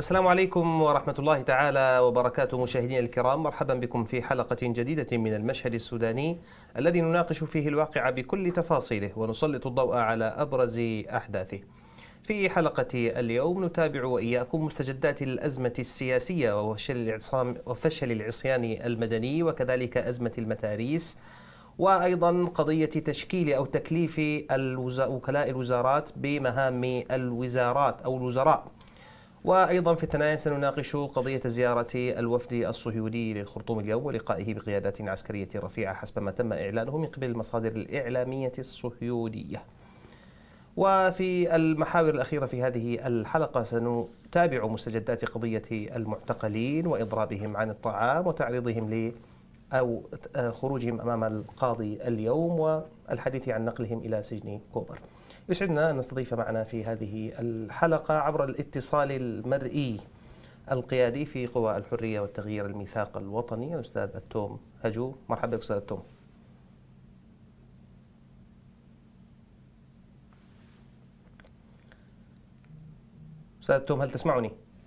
السلام عليكم ورحمة الله تعالى وبركاته. مشاهدينا الكرام، مرحبا بكم في حلقة جديدة من المشهد السوداني الذي نناقش فيه الواقع بكل تفاصيله ونسلط الضوء على أبرز أحداثه. في حلقة اليوم نتابع وإياكم مستجدات الأزمة السياسية وفشل العصيان المدني، وكذلك أزمة المتاريس، وأيضا قضية تشكيل أو تكليف وكلاء الوزارات بمهام الوزارات أو الوزراء. وأيضا في الثنايا سنناقش قضية زيارة الوفد الصهيوني للخرطوم اليوم ولقائه بقيادات عسكرية رفيعة حسب ما تم إعلانه من قبل المصادر الإعلامية الصهيونية. وفي المحاور الأخيرة في هذه الحلقة سنتابع مستجدات قضية المعتقلين وإضرابهم عن الطعام وتعريضهم أو خروجهم أمام القاضي اليوم والحديث عن نقلهم إلى سجن كوبر. يسعدنا أن نستضيف معنا في هذه الحلقة عبر الاتصال المرئي القيادي في قوى الحرية والتغيير الميثاق الوطني الأستاذ التوم هجو. مرحبا بك أستاذ التوم. أستاذ التوم، هل تسمعني؟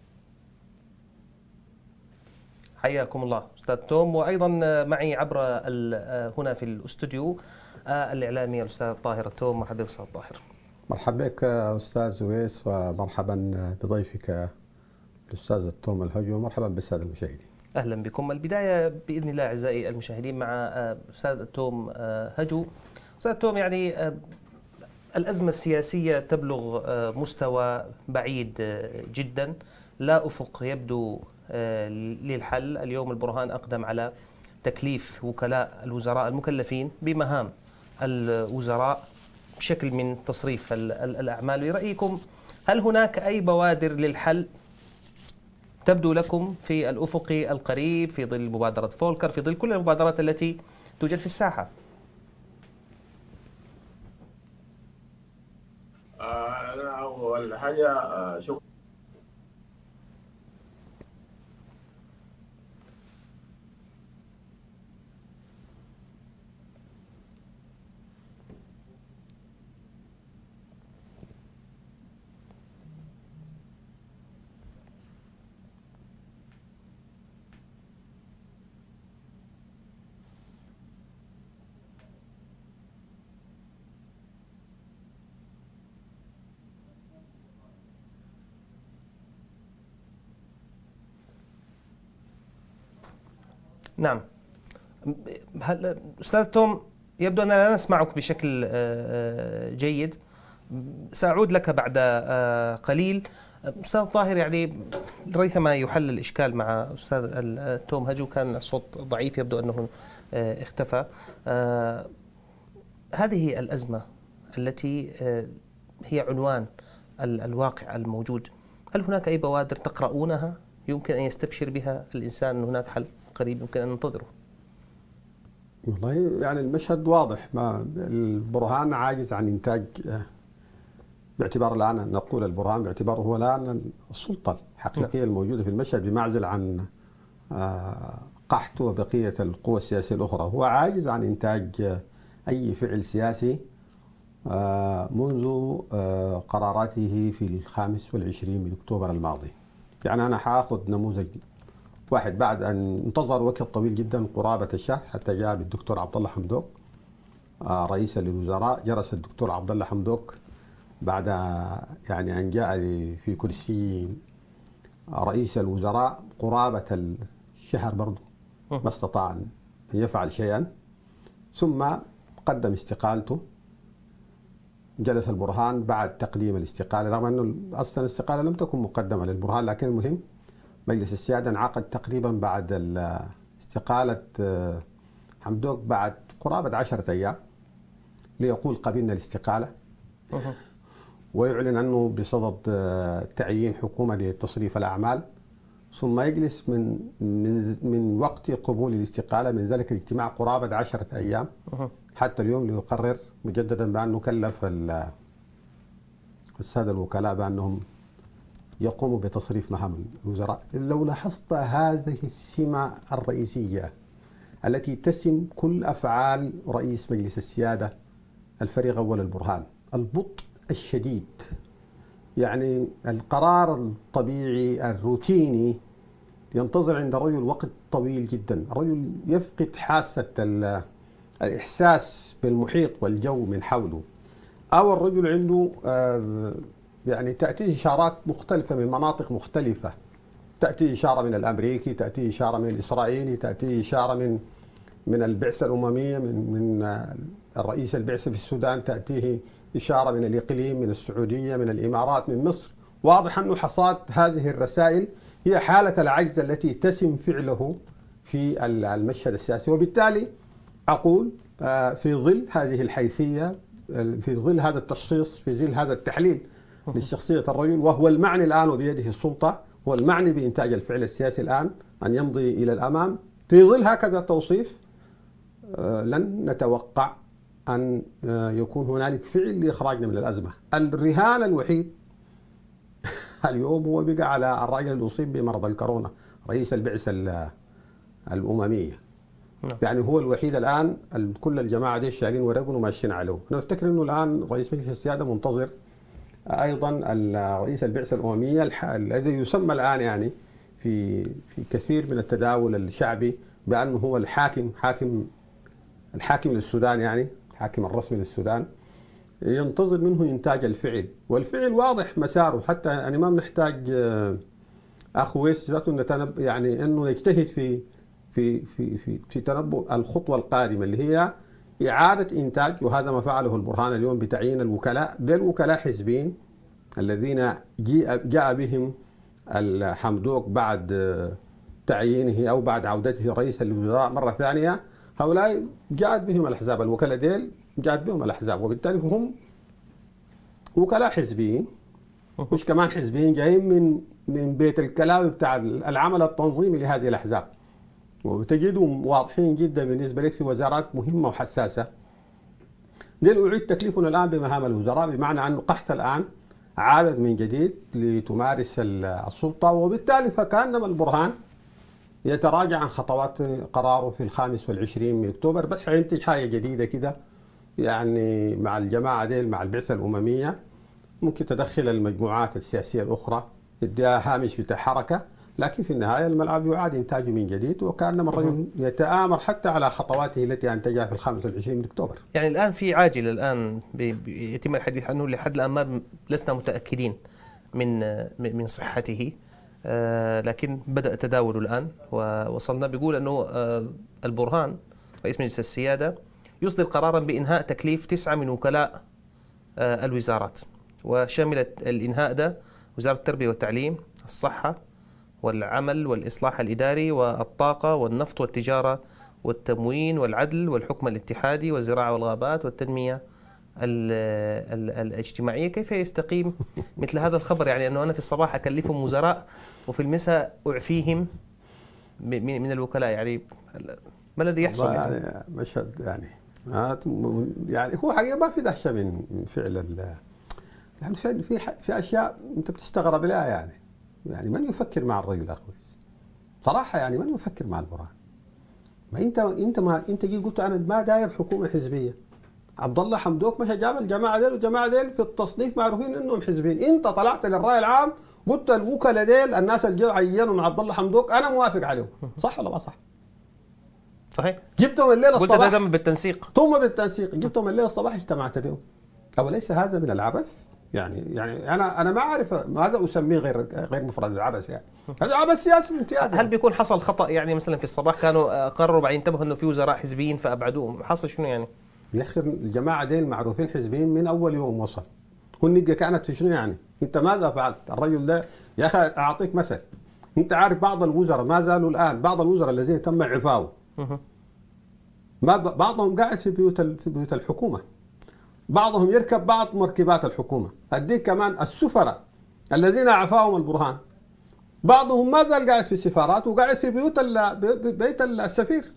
حياكم الله أستاذ توم. وأيضا معي عبر هنا في الاستوديو الإعلامي الأستاذ طاهر التوم. مرحبا بك أستاذ طاهر. مرحبا بك أستاذ ويس، ومرحبا بضيفك الأستاذ التوم الهجو، ومرحبا بالسادة المشاهدين. أهلا بكم. البداية بإذن الله أعزائي المشاهدين مع أستاذ التوم هجو. أستاذ التوم، يعني الأزمة السياسية تبلغ مستوى بعيد جدا، لا أفق يبدو للحل. اليوم البرهان أقدم على تكليف وكلاء الوزراء المكلفين بمهام الوزراء بشكل من تصريف الأعمال. برأيكم هل هناك أي بوادر للحل تبدو لكم في الأفق القريب في ظل مبادرة فولكر، في ظل كل المبادرات التي توجد في الساحة؟ أنا أول حاجة شكرا. نعم. أستاذ توم، يبدو أننا لا نسمعك بشكل جيد. سأعود لك بعد قليل. أستاذ طاهر، يعني ريثما يحل الإشكال مع أستاذ توم هجو، كان الصوت ضعيف، يبدو أنه اختفى. هذه الأزمة التي هي عنوان الواقع الموجود، هل هناك أي بوادر تقرؤونها يمكن أن يستبشر بها الإنسان أن هناك حل قريب يمكن أن ننتظره؟ والله يعني المشهد واضح، ما البرهان عاجز عن إنتاج، باعتبار الآن نقول البرهان باعتباره هو الآن السلطة الحقيقية الموجودة في المشهد، بمعزل عن قحط وبقية القوى السياسية الأخرى. هو عاجز عن إنتاج أي فعل سياسي منذ قراراته في 25 من أكتوبر الماضي. يعني أنا حاخذ نموذج واحد. بعد أن انتظر وقت طويل جدا قرابة الشهر حتى جاء بالدكتور عبد الله حمدوك رئيس للوزراء، جلس الدكتور عبد الله حمدوك بعد يعني أن جاء في كرسي رئيس الوزراء قرابة الشهر برضه، ما استطاع أن يفعل شيئا، ثم قدم استقالته. جلس البرهان بعد تقديم الاستقالة، رغم أنه أصلا الاستقالة لم تكن مقدمة للبرهان، لكن المهم مجلس السيادة انعقد تقريبا بعد استقالة حمدوك بعد قرابة 10 أيام ليقول قبلنا الاستقالة ويعلن أنه بصدد تعيين حكومة لتصريف الأعمال، ثم يجلس من وقت قبول الاستقالة من ذلك الاجتماع قرابة 10 أيام حتى اليوم ليقرر مجددا بأنه كلف السادة الوكلاء بأنهم يقوموا بتصريف مهام الوزراء. لو لاحظت هذه السمة الرئيسية التي تسم كل أفعال رئيس مجلس السيادة الفريق أول البرهان، البطء الشديد يعني القرار الطبيعي الروتيني ينتظر عند الرجل وقت طويل جدا. الرجل يفقد حاسة الإحساس بالمحيط والجو من حوله، أو الرجل عنده يعني تأتيه إشارات مختلفة من مناطق مختلفة. تأتي إشارة من الأمريكي، تأتي إشارة من الإسرائيلي، تأتي إشارة من البعثة الأممية، من الرئيس البعثة في السودان، تأتيه إشارة من الإقليم، من السعودية، من الإمارات، من مصر. واضح أنه حصاد هذه الرسائل هي حالة العجز التي تسم فعله في المشهد السياسي. وبالتالي أقول في ظل هذه الحيثية، في ظل هذا التشخيص، في ظل هذا التحليل لشخصية الرجل، وهو المعني الآن وبيده السلطة، هو المعني بإنتاج الفعل السياسي الآن أن يمضي إلى الأمام، في ظل هكذا توصيف لن نتوقع أن يكون هنالك فعل لإخراجنا من الأزمة. الرهان الوحيد اليوم هو بقى على الراجل اللي أصيب بمرض الكورونا، رئيس البعثة الأممية. يعني هو الوحيد الآن، كل الجماعة دي شايلين ورقهم وماشيين عليه. أنا أفتكر أنه الآن رئيس مجلس السيادة منتظر أيضا رئيس البعثة الأممية الذي يسمى الآن يعني في كثير من التداول الشعبي بأنه هو الحاكم للسودان، يعني الحاكم الرسمي للسودان. ينتظر منه إنتاج الفعل، والفعل واضح مساره. حتى يعني ما بنحتاج أخ ويس ذاته يعني أنه يجتهد في تنبؤ الخطوة القادمة اللي هي إعادة إنتاج، وهذا ما فعله البرهان اليوم بتعيين الوكلاء. دي الوكلاء حزبيين الذين جاء بهم الحمدوك بعد تعيينه أو بعد عودته رئيس الوزراء مرة ثانية. هؤلاء جاءت بهم الأحزاب، الوكلاء ديل جاءت بهم الأحزاب، وبالتالي هم وكلاء حزبيين، مش كمان حزبيين جايين من بيت الكلاوي بتاع العمل التنظيمي لهذه الأحزاب، وتجدهم واضحين جدا بالنسبة لك في وزارات مهمة وحساسة. ديل أعيد تكليفنا الآن بمهام الوزراء، بمعنى أنه قحط الآن عادت من جديد لتمارس السلطة، وبالتالي فكأنما البرهان يتراجع عن خطوات قراره في 25 من أكتوبر، بس حينتج حاجة جديدة كده يعني مع الجماعة ديل، مع البعثة الأممية، ممكن تدخل المجموعات السياسية الأخرى، يديها هامش بتاع حركة، لكن في النهاية الملعب يعاد إنتاجه من جديد، وكأنما الرجل يتآمر حتى على خطواته التي أنتجها في 25 من أكتوبر. يعني الآن في عاجل الآن يتم الحديث عنه، لحد الآن ما لسنا متأكدين من صحته، لكن بدأ تداوله الآن، ووصلنا بيقول أنه البرهان رئيس مجلس السيادة يصدر قرارا بإنهاء تكليف 9 من وكلاء الوزارات، وشملت الإنهاء ده وزارة التربية والتعليم، الصحة والعمل والإصلاح الإداري والطاقة والنفط والتجارة والتموين والعدل والحكم الاتحادي والزراعة والغابات والتنمية الاجتماعية. كيف يستقيم مثل هذا الخبر؟ يعني أنه أنا في الصباح أكلفهم وزراء وفي المساء أعفيهم من الوكلاء، يعني ما الذي يحصل؟ يعني مشهد يعني هو حقيقة ما في دهشة من فعل يعني في أشياء أنت بتستغرب لها. يعني من يفكر مع الرجل أخوي صراحة؟ يعني من يفكر مع البرهان؟ ما انت جيت قلت انا ما داير حكومه حزبيه. عبد الله حمدوك مشى جاب الجماعه ديل والجماعه ديل في التصنيف معروفين انهم حزبيين، انت طلعت للراي العام قلت الوكلاء ديل الناس اللي جو عينوا مع عبد الله حمدوك انا موافق عليهم، صح ولا ما صح؟ صحيح. جبتهم الليله الصباح، قلت هذا بالتنسيق، ثم بالتنسيق جبتهم الليله الصباح اجتمعت بهم. أوليس هذا من العبث؟ يعني انا ما اعرف ماذا اسميه غير مفرد العبث. يعني هذا عبث سياسي امتياز. هل بيكون حصل خطأ؟ يعني مثلا في الصباح كانوا قرروا بعدين انتبهوا انه في وزراء حزبيين فابعدوهم، حصل شنو يعني؟ يا اخي الجماعه ديل معروفين حزبيين من اول يوم وصل. والنقه كانت في شنو يعني؟ انت ماذا فعلت؟ الرجل ده يا اخي اعطيك مثل، انت عارف بعض الوزراء ما زالوا الان، بعض الوزراء الذين تم اعفائهم ما بعضهم قاعد في بيوت الحكومه، بعضهم يركب بعض مركبات الحكومه، اديك كمان السفراء الذين اعفاهم البرهان بعضهم ما زال قاعد في السفارات وقاعد في بيت السفير.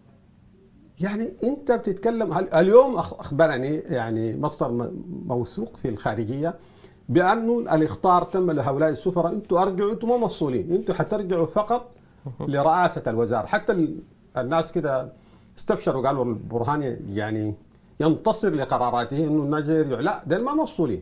يعني انت بتتكلم اليوم اخبرني يعني مصدر موثوق في الخارجيه بانه الاخطار تم لهؤلاء السفراء، انتم ارجعوا، انتم مو مسؤولين، انتم حترجعوا فقط لرئاسه الوزاره. حتى الناس كده استبشروا قالوا البرهان يعني ينتصر لقراراته انه الناس يرجعوا، لا ده ما مسؤولين،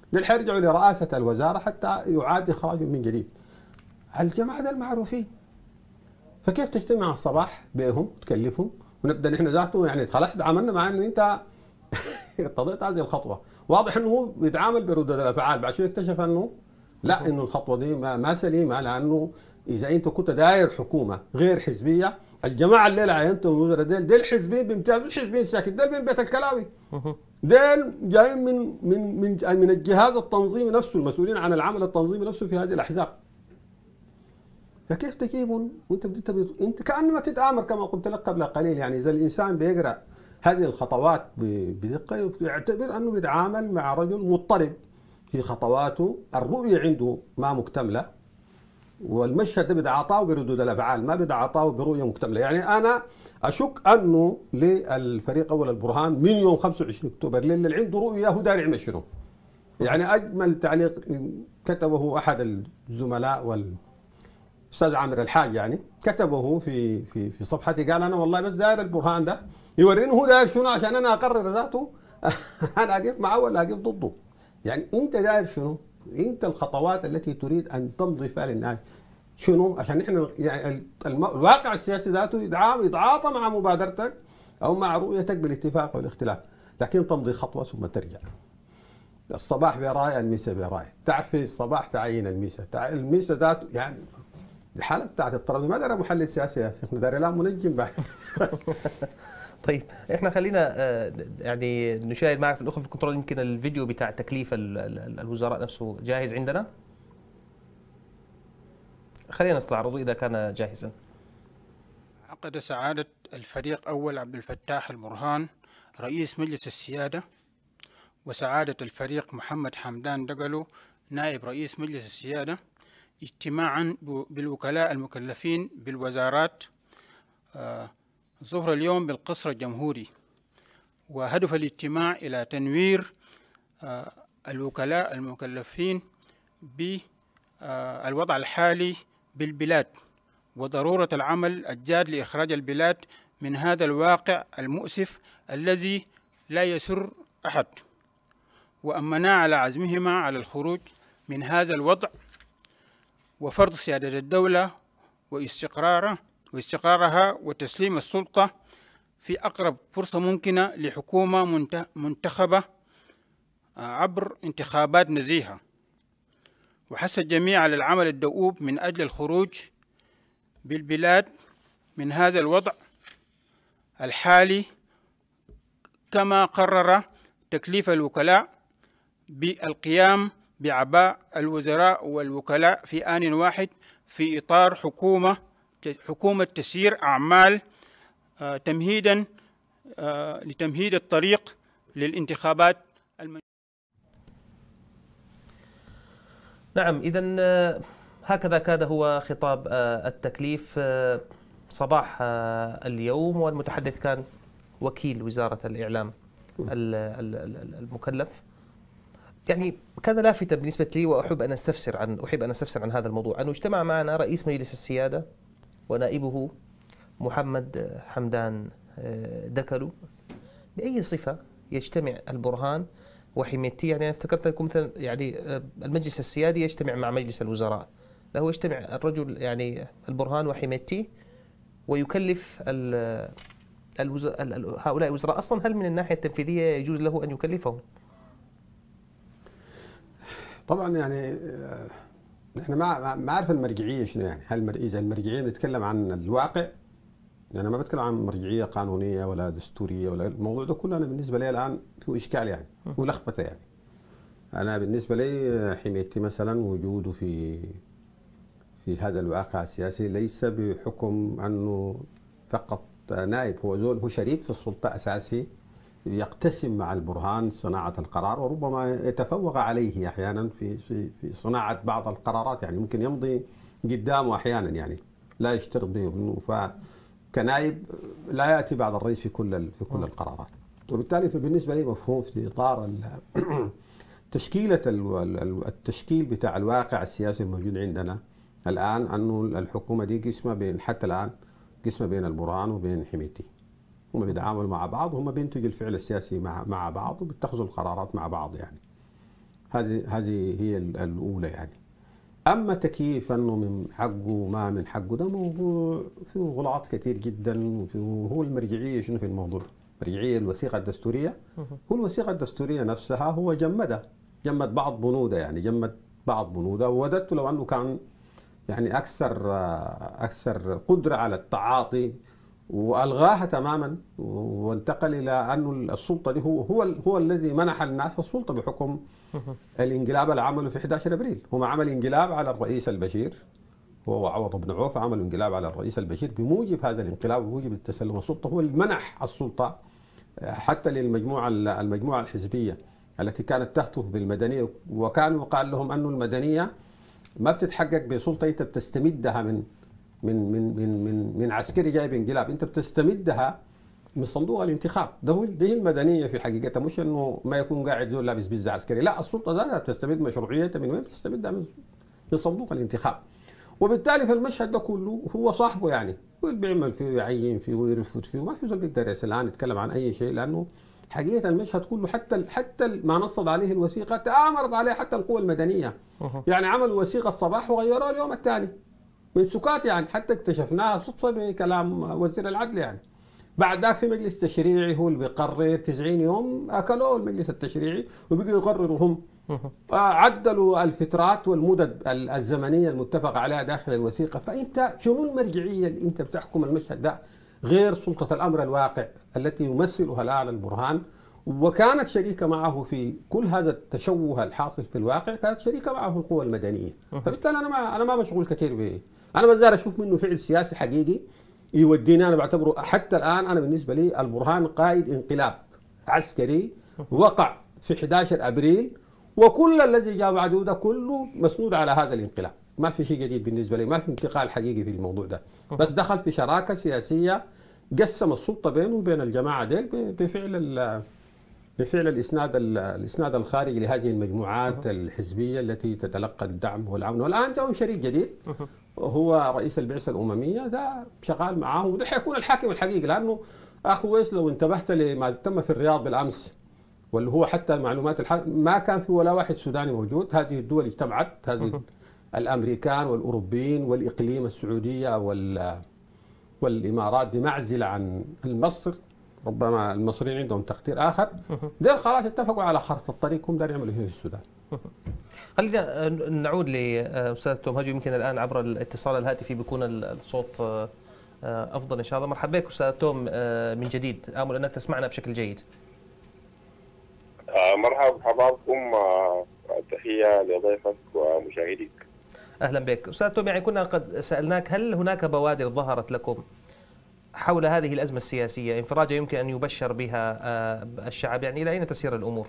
دول حيرجعوا لرئاسة الوزارة حتى يعاد إخراجهم من جديد. الجماعة دول معروفين، فكيف تجتمع الصباح بهم وتكلفهم ونبدا نحن ذاته يعني خلاص تعاملنا مع انه انت ارتضيت هذه الخطوه، واضح انه هو بيتعامل بردود الافعال، بعد شويه اكتشف انه لا، انه الخطوه دي ما سليمه، لانه اذا انت كنت داير حكومه غير حزبيه، الجماعه الليله عينتهم الوزراء ديل حزبين بامتياز، مش حزبين ساكت، ديل من بيت الكلاوي، ديل جايين من الجهاز التنظيمي نفسه، المسؤولين عن العمل التنظيمي نفسه في هذه الاحزاب. فكيف تجيبهم وانت انت كانما تتامر كما قلت لك قبل قليل، يعني اذا الانسان بيقرا هذه الخطوات بدقه يعتبر انه بيتعامل مع رجل مضطرب في خطواته، الرؤيه عنده ما مكتمله، والمشهد ده بيتعاطاه بردود الافعال، ما بيتعاطاه برؤيه مكتمله. يعني انا اشك انه للفريق اول البرهان من يوم 25 اكتوبر اللي عنده رؤيه هو داير يعمل شنو. يعني اجمل تعليق كتبه احد الزملاء استاذ عامر الحاج، يعني كتبه في صفحتي، قال انا والله بس داير البرهان ده يوريني هو داير شنو عشان انا اقرر ذاته انا اقف معه ولا اقف ضده. يعني انت داير شنو؟ انت الخطوات التي تريد ان تمضي فيها للنهايه شنو؟ عشان نحن يعني الواقع السياسي ذاته يتعاطى مع مبادرتك او مع رؤيتك بالاتفاق والاختلاف، لكن تمضي خطوه ثم ترجع. الصباح براي، المساء براي، تعفي الصباح تعين المساء، المساء ذاته يعني الحاله بتاعت الطرد ما دار محلل سياسي يا شيخنا، دار لا منجم بعد. طيب احنا خلينا يعني نشاهد معك في الاخوه في الكنترول، يمكن الفيديو بتاع تكليف الوزراء نفسه جاهز عندنا، خلينا نستعرضه اذا كان جاهزا. عقد سعادة الفريق أول عبد الفتاح البرهان رئيس مجلس السيادة وسعادة الفريق محمد حمدان دقلو نائب رئيس مجلس السيادة اجتماعا بالوكلاء المكلفين بالوزارات ظهر اليوم بالقصر الجمهوري، وهدف الاجتماع إلى تنوير الوكلاء المكلفين بالوضع الحالي بالبلاد وضرورة العمل الجاد لإخراج البلاد من هذا الواقع المؤسف الذي لا يسر أحد، وأمنا على عزمهما على الخروج من هذا الوضع وفرض سيادة الدولة واستقرارها وتسليم السلطة في أقرب فرصة ممكنة لحكومة منتخبة عبر انتخابات نزيهة، وحث الجميع على العمل الدؤوب من أجل الخروج بالبلاد من هذا الوضع الحالي، كما قرر تكليف الوكلاء بالقيام بأعباء الوزراء والوكلاء في آن واحد في إطار حكومة تسيير أعمال تمهيدا لتمهيد الطريق للانتخابات نعم، إذا هكذا كان هو خطاب التكليف صباح اليوم، والمتحدث كان وكيل وزارة الإعلام المكلف. يعني كان لافتا بالنسبة لي، وأحب أن أستفسر عن هذا الموضوع، أنه اجتمع معنا رئيس مجلس السيادة ونائبه محمد حمدان دكلو. بأي صفة يجتمع البرهان وحميتي؟ يعني أنا افتكرت لكم مثلا يعني المجلس السيادي يجتمع مع مجلس الوزراء، لا هو يجتمع الرجل يعني البرهان وحميتي ويكلف هؤلاء الوزراء. أصلا هل من الناحية التنفيذية يجوز له أن يكلفهم؟ طبعا يعني نحن ما عارف المرجعيه شنو، يعني هل اذا المرجعيه بنتكلم عن الواقع، يعني ما بتكلم عن مرجعيه قانونيه ولا دستوريه ولا الموضوع ده كله. انا بالنسبه لي الان فيه اشكال يعني ولخبطه. يعني انا بالنسبه لي حميتي مثلا وجوده في هذا الواقع السياسي ليس بحكم انه فقط نائب، هو شريك في السلطه اساسي، يقتسم مع البرهان صناعة القرار، وربما يتفوق عليه أحيانا في صناعة بعض القرارات، يعني ممكن يمضي قدامه أحيانا، يعني لا يشترط به، فكنائب لا يأتي بعد الرئيس في كل القرارات. وبالتالي فبالنسبة لي مفهوم في إطار التشكيل بتاع الواقع السياسي الموجود عندنا الآن، أنه الحكومة دي قسمة بين، حتى الآن قسمة بين البرهان وبين حميتي، هم بيتعاملوا مع بعض، هم بينتجوا الفعل السياسي مع بعض، وبيتخذوا القرارات مع بعض يعني. هذه هي الأولى يعني. أما تكييف أنه من حقه ما من حقه، ده موضوع فيه غلطات كثير جدا. هو المرجعية شنو في الموضوع؟ مرجعية الوثيقة الدستورية، هو الوثيقة الدستورية نفسها هو جمد بعض بنودها، يعني جمد بعض بنودها. ووددت لو أنه كان يعني أكثر قدرة على التعاطي والغاها تماما، وانتقل الى انه السلطه دي هو الذي منح الناس السلطه بحكم الانقلاب اللي عمله في 11 ابريل. هم عمل انقلاب على الرئيس البشير، هو عوض بن عوف عمل انقلاب على الرئيس البشير. بموجب هذا الانقلاب وبموجب التسلم السلطه هو اللي منح السلطه حتى المجموعه الحزبيه التي كانت تهتف بالمدنيه، وكانوا قال لهم انه المدنيه ما بتتحقق بسلطه انت بتستمدها من عسكري جاي بانقلاب، انت بتستمدها من صندوق الانتخاب. دي المدنيه في حقيقتها، مش انه ما يكون قاعد زول لابس بزه عسكري، لا، السلطه ذاتها بتستمد مشروعيتها من وين؟ بتستمدها من صندوق الانتخاب. وبالتالي في المشهد ده كله هو صاحبه يعني، هو اللي بيعمل فيه ويعين فيه ويرفض فيه، وما في زول بيقدر الان يتكلم عن اي شيء، لانه حقيقه المشهد كله حتى ما نصت عليه الوثيقه تآمرت عليه حتى القوى المدنيه. يعني عملوا وثيقه الصباح وغيروها اليوم الثاني من سكات، يعني حتى اكتشفناها صدفه بكلام وزير العدل. يعني بعد ذاك في مجلس تشريعي هو اللي بيقرر 90 يوم، اكلوه المجلس التشريعي وبقوا يقرروا هم. عدلوا الفترات والمدد الزمنيه المتفق عليها داخل الوثيقه. فانت شنو المرجعيه اللي انت بتحكم المشهد ده غير سلطه الامر الواقع التي يمثلها الان البرهان، وكانت شريكه معه في كل هذا التشوه الحاصل في الواقع، كانت شريكه معه القوى المدنيه. فبالتالي انا ما مشغول كثير به، انا بس داير اشوف منه فعل سياسي حقيقي يوديني. انا بعتبره حتى الان، انا بالنسبه لي البرهان قائد انقلاب عسكري وقع في 11 ابريل، وكل الذي جاء بعده ده كله مسنود على هذا الانقلاب. ما في شيء جديد بالنسبه لي، ما في انتقال حقيقي في الموضوع ده، بس دخل في شراكه سياسيه قسم السلطه بينه وبين الجماعه ديل بفعل الاسناد الخارجي لهذه المجموعات الحزبيه التي تتلقى الدعم والعون. والان جاءهم شريك جديد هو رئيس البعثه الامميه، ده شغال معاهم، وده حيكون الحاكم الحقيقي. لانه اخ ويس لو انتبهت لما تم في الرياض بالامس، واللي هو حتى المعلومات ما كان في ولا واحد سوداني موجود. هذه الدول اجتمعت، هذه الامريكان والاوروبيين والاقليم السعوديه والامارات بمعزل عن مصر. ربما المصريين عندهم تقدير اخر. دول خلاص اتفقوا على خارطه الطريق هم داروا يعملوا فيه في السودان. خلينا نعود لاستاذ تومهاجو. يمكن الان عبر الاتصال الهاتفي بيكون الصوت افضل ان شاء الله. مرحبا بك استاذ توم من جديد، امل انك تسمعنا بشكل جيد. مرحبا بحضراتكم، تحيه لضيفك ومشاهديك. اهلا بك استاذ توم. يعني كنا قد سالناك هل هناك بوادر ظهرت لكم حول هذه الازمه السياسيه، انفراجه يمكن ان يبشر بها الشعب؟ يعني الى اين تسير الامور؟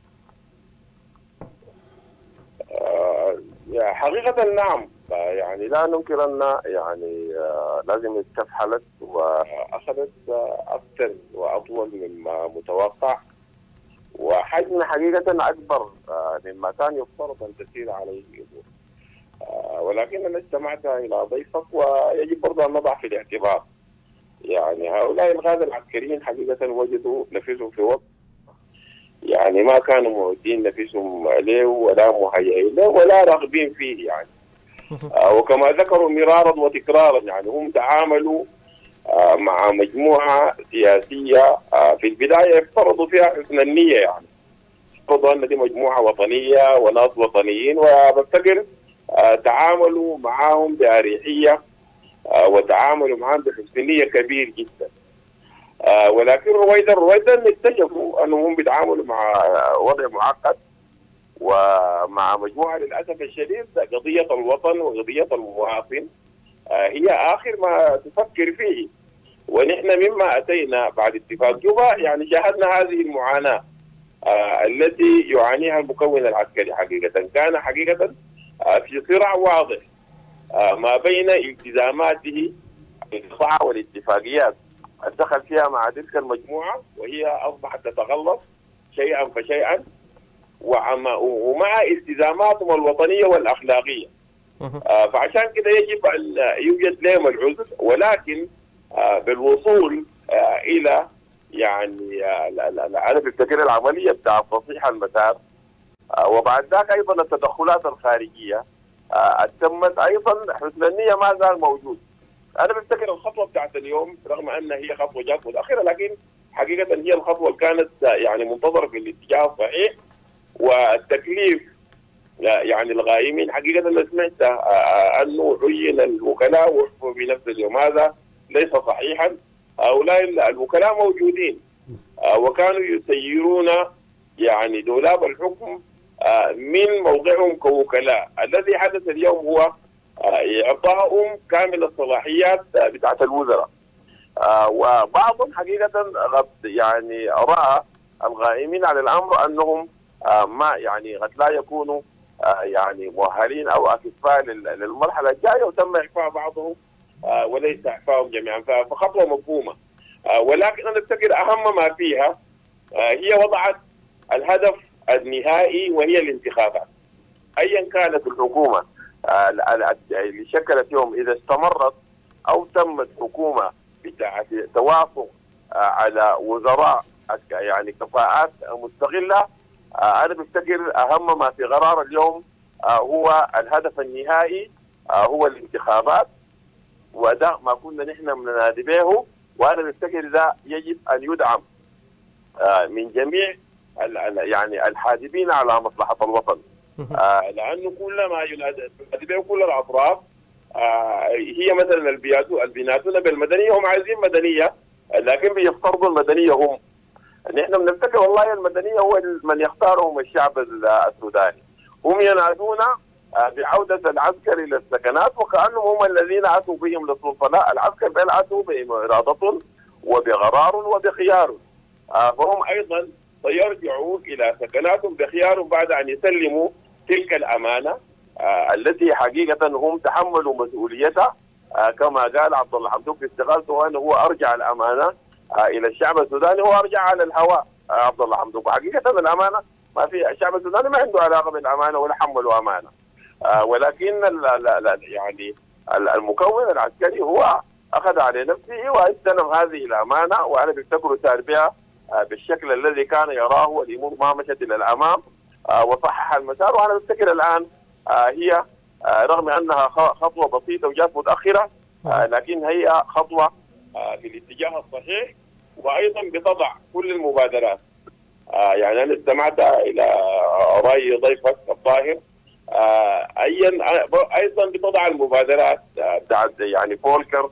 حقيقة نعم، يعني لا ننكر أن يعني لازم استفحلت وأخذت أكثر وأطول مما متوقع، وحجم حقيقة أكبر مما كان يفترض أن تسير عليه الأمور. ولكن أنا استمعت إلى ضيفك، ويجب برضه أن نضع في الاعتبار يعني هؤلاء الغازة العسكريين حقيقة وجدوا نفسهم في وقت يعني ما كانوا معدين نفسهم له ولا مهيئين له ولا راغبين فيه يعني. وكما ذكروا مرارا وتكرارا يعني هم تعاملوا مع مجموعة سياسية في البداية افترضوا فيها حسن النية، يعني افترضوا أن دي مجموعة وطنية وناس وطنيين، وبفتكر تعاملوا معهم بأريحية وتعاملوا معهم بحسن نية كبير جدا. ولكن رويدا اكتشفوا انهم بيتعاملوا مع وضع معقد ومع مجموعه للاسف الشديد قضيه الوطن وقضيه المواطن هي اخر ما تفكر فيه. ونحن مما اتينا بعد اتفاق جوبا يعني شاهدنا هذه المعاناه التي يعانيها المكون العسكري. حقيقه كان حقيقه في صراع واضح ما بين التزاماته بالقطاع والاتفاقيات دخل فيها مع تلك المجموعة، وهي أصبحت تتغلظ شيئا فشيئا ومع التزاماتهم الوطنية والأخلاقية. فعشان كده يجب أن يوجد لهم العذر، ولكن بالوصول إلى يعني أنا بفتكر العملية بتاع تصحيح المسار وبعد ذاك ايضا التدخلات الخارجيه تمت ايضا، حسن النيه ما زال موجود. انا بفتكر الخطوه بتاعت اليوم رغم انها هي خطوه جات متاخره، لكن حقيقه هي الخطوه اللي كانت يعني منتظره في الاتجاه الصحيح. والتكليف يعني الغائمين حقيقه انا سمعت انه عين الوكلاء وحفوا بنفس اليوم، هذا ليس صحيحا. هؤلاء الوكلاء موجودين وكانوا يسيرون يعني دولاب الحكم من موضعهم كوكلاء. الذي حدث اليوم هو إعطائهم كامل الصلاحيات بتاعت الوزراء، وبعضهم حقيقة يعني رأى الغائمين على الأمر أنهم ما يعني قد لا يكونوا يعني مؤهلين أو أكفاء للمرحلة الجاية، وتم إعفاء بعضهم وليس إعفاءهم جميعا، فخطوة مفهومة. ولكن أنا أفتكر أهم ما فيها هي وضعت الهدف النهائي وهي الانتخابات. أيا كانت الحكومة اللي شكلت يوم، إذا استمرت أو تمت حكومة بتاعت توافق على وزراء يعني كفاءات مستغلة، أنا بفتكر أهم ما في قرار اليوم هو الهدف النهائي هو الانتخابات، وده ما كنا نحن بننادي به. وأنا بفتكر ده يجب أن يدعم من جميع يعني الحادبين على مصلحة الوطن، لأنه كل ما ينادي به كل الأطراف هي مثلا البيناتون بالمدنية، هم عايزين مدنية لكن بيفترضوا المدنية هم. نحن بنفتكر والله المدنية هو من يختارهم الشعب السوداني. هم ينادون بعودة العسكر إلى السكنات وكأنهم هم الذين أتوا بهم للسلطة. لا، العسكر بل أتوا بإرادة وبقرار وبخيار، فهم أيضا سيرجعوا إلى سكناتهم بخيار بعد أن يسلموا تلك الأمانة التي حقيقة هم تحملوا مسؤوليتها، كما قال عبد الله حمدوك في استقالته أنه هو أرجع الأمانة إلى الشعب السوداني، هو أرجع على الهواء. عبد الله حمدوك حقيقة الأمانة ما في، الشعب السوداني ما عنده علاقة بالأمانة ولا حملوا أمانة، ولكن يعني المكون العسكري هو أخذ على نفسه واستلم هذه الأمانة، وأنا بفتكر سار بها بالشكل الذي كان يراه، والأمور ما مشت إلى الأمام وصحح المسار. وأنا بفتكر الآن هي رغم أنها خطوة بسيطة وجات متأخرة، لكن هي خطوة في الاتجاه الصحيح، وأيضا بتضع كل المبادرات. يعني أنا استمعت إلى رأي ضيفك الطاهر، أيضا بتضع المبادرات بتاعت يعني فولكر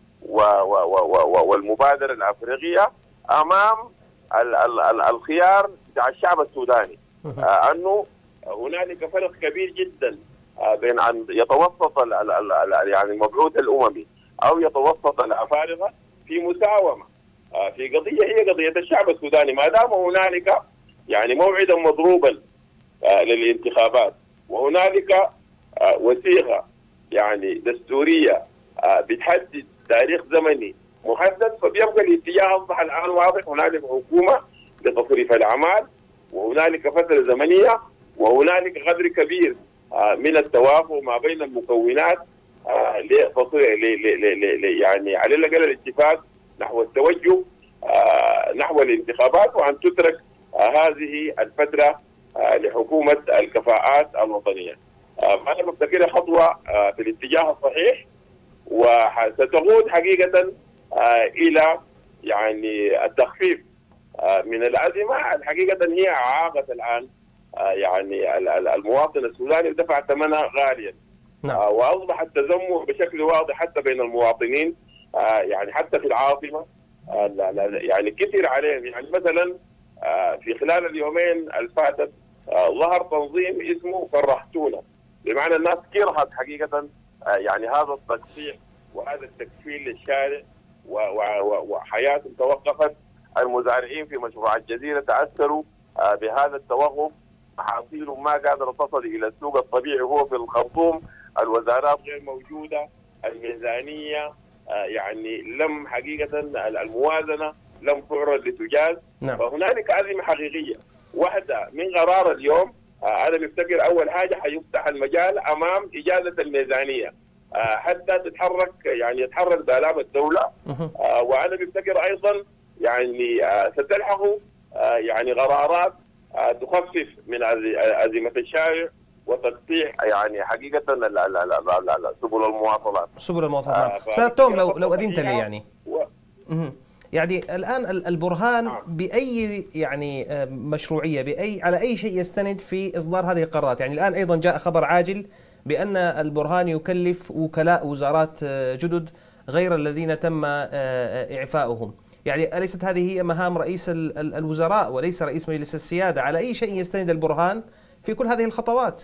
والمبادرة الأفريقية أمام الخيار بتاع الشعب السوداني، أنه هنالك فرق كبير جدا بين أن يتوسط يعني المبعوث الأممي أو يتوسط الأفارقة في مساومة في قضية هي قضية الشعب السوداني. ما دام هنالك يعني موعدا مضروبا للانتخابات، وهنالك وثيقة يعني دستورية بتحدد تاريخ زمني محدد، فبيبقى الاتجاه أصبح الآن واضح. هنالك حكومة لتصريف الأعمال، وهنالك فترة زمنية، وهنالك قدر كبير من التوافق ما بين المكونات يعني على الأقل الاتفاق نحو التوجه نحو الانتخابات، وأن تترك هذه الفترة لحكومة الكفاءات الوطنية. أنا بفتكرها خطوة في الاتجاه الصحيح، وستقود حقيقة إلى يعني التخفيف من الأزمة الحقيقة هي عاقت الآن يعني المواطن السوداني ودفع ثمنها غاليا. وأصبح التذمر بشكل واضح حتى بين المواطنين، يعني حتى في العاصمة يعني كثر عليهم. يعني مثلا في خلال اليومين الفاتت ظهر تنظيم اسمه فرحتونا، بمعنى الناس كرهت حقيقة يعني هذا التقطيع وهذا التكفيل للشارع، وحياتهم توقفت. المزارعين في مشروع الجزيرة تأثروا بهذا التوقف، محاصيلهم ما قادرة تصل إلى السوق الطبيعي هو في الخرطوم، الوزارات غير موجودة، الميزانية يعني لم حقيقة الموازنة لم تعرض لتجاز. فهنالك أزمة حقيقية. واحدة من قرار اليوم أنا بفتكر أول حاجة حيفتح المجال أمام إجازة الميزانية حتى تتحرك، يعني يتحرك بآلام الدولة. وأنا بفتكر أيضا يعني ستلحق يعني قرارات تخفف من أزمة الشارع وتقطيع يعني حقيقة سبل المواصلات. سبل المواصلات. أستاذ توم لو أذنت لي يعني يعني الآن البرهان بأي يعني مشروعية على أي شيء يستند في إصدار هذه القرارات؟ يعني الآن أيضا جاء خبر عاجل بأن البرهان يكلف وكلاء وزارات جدد غير الذين تم إعفاؤهم. يعني أليست هذه هي مهام رئيس الوزراء وليس رئيس مجلس السيادة؟ على أي شيء يستند البرهان في كل هذه الخطوات؟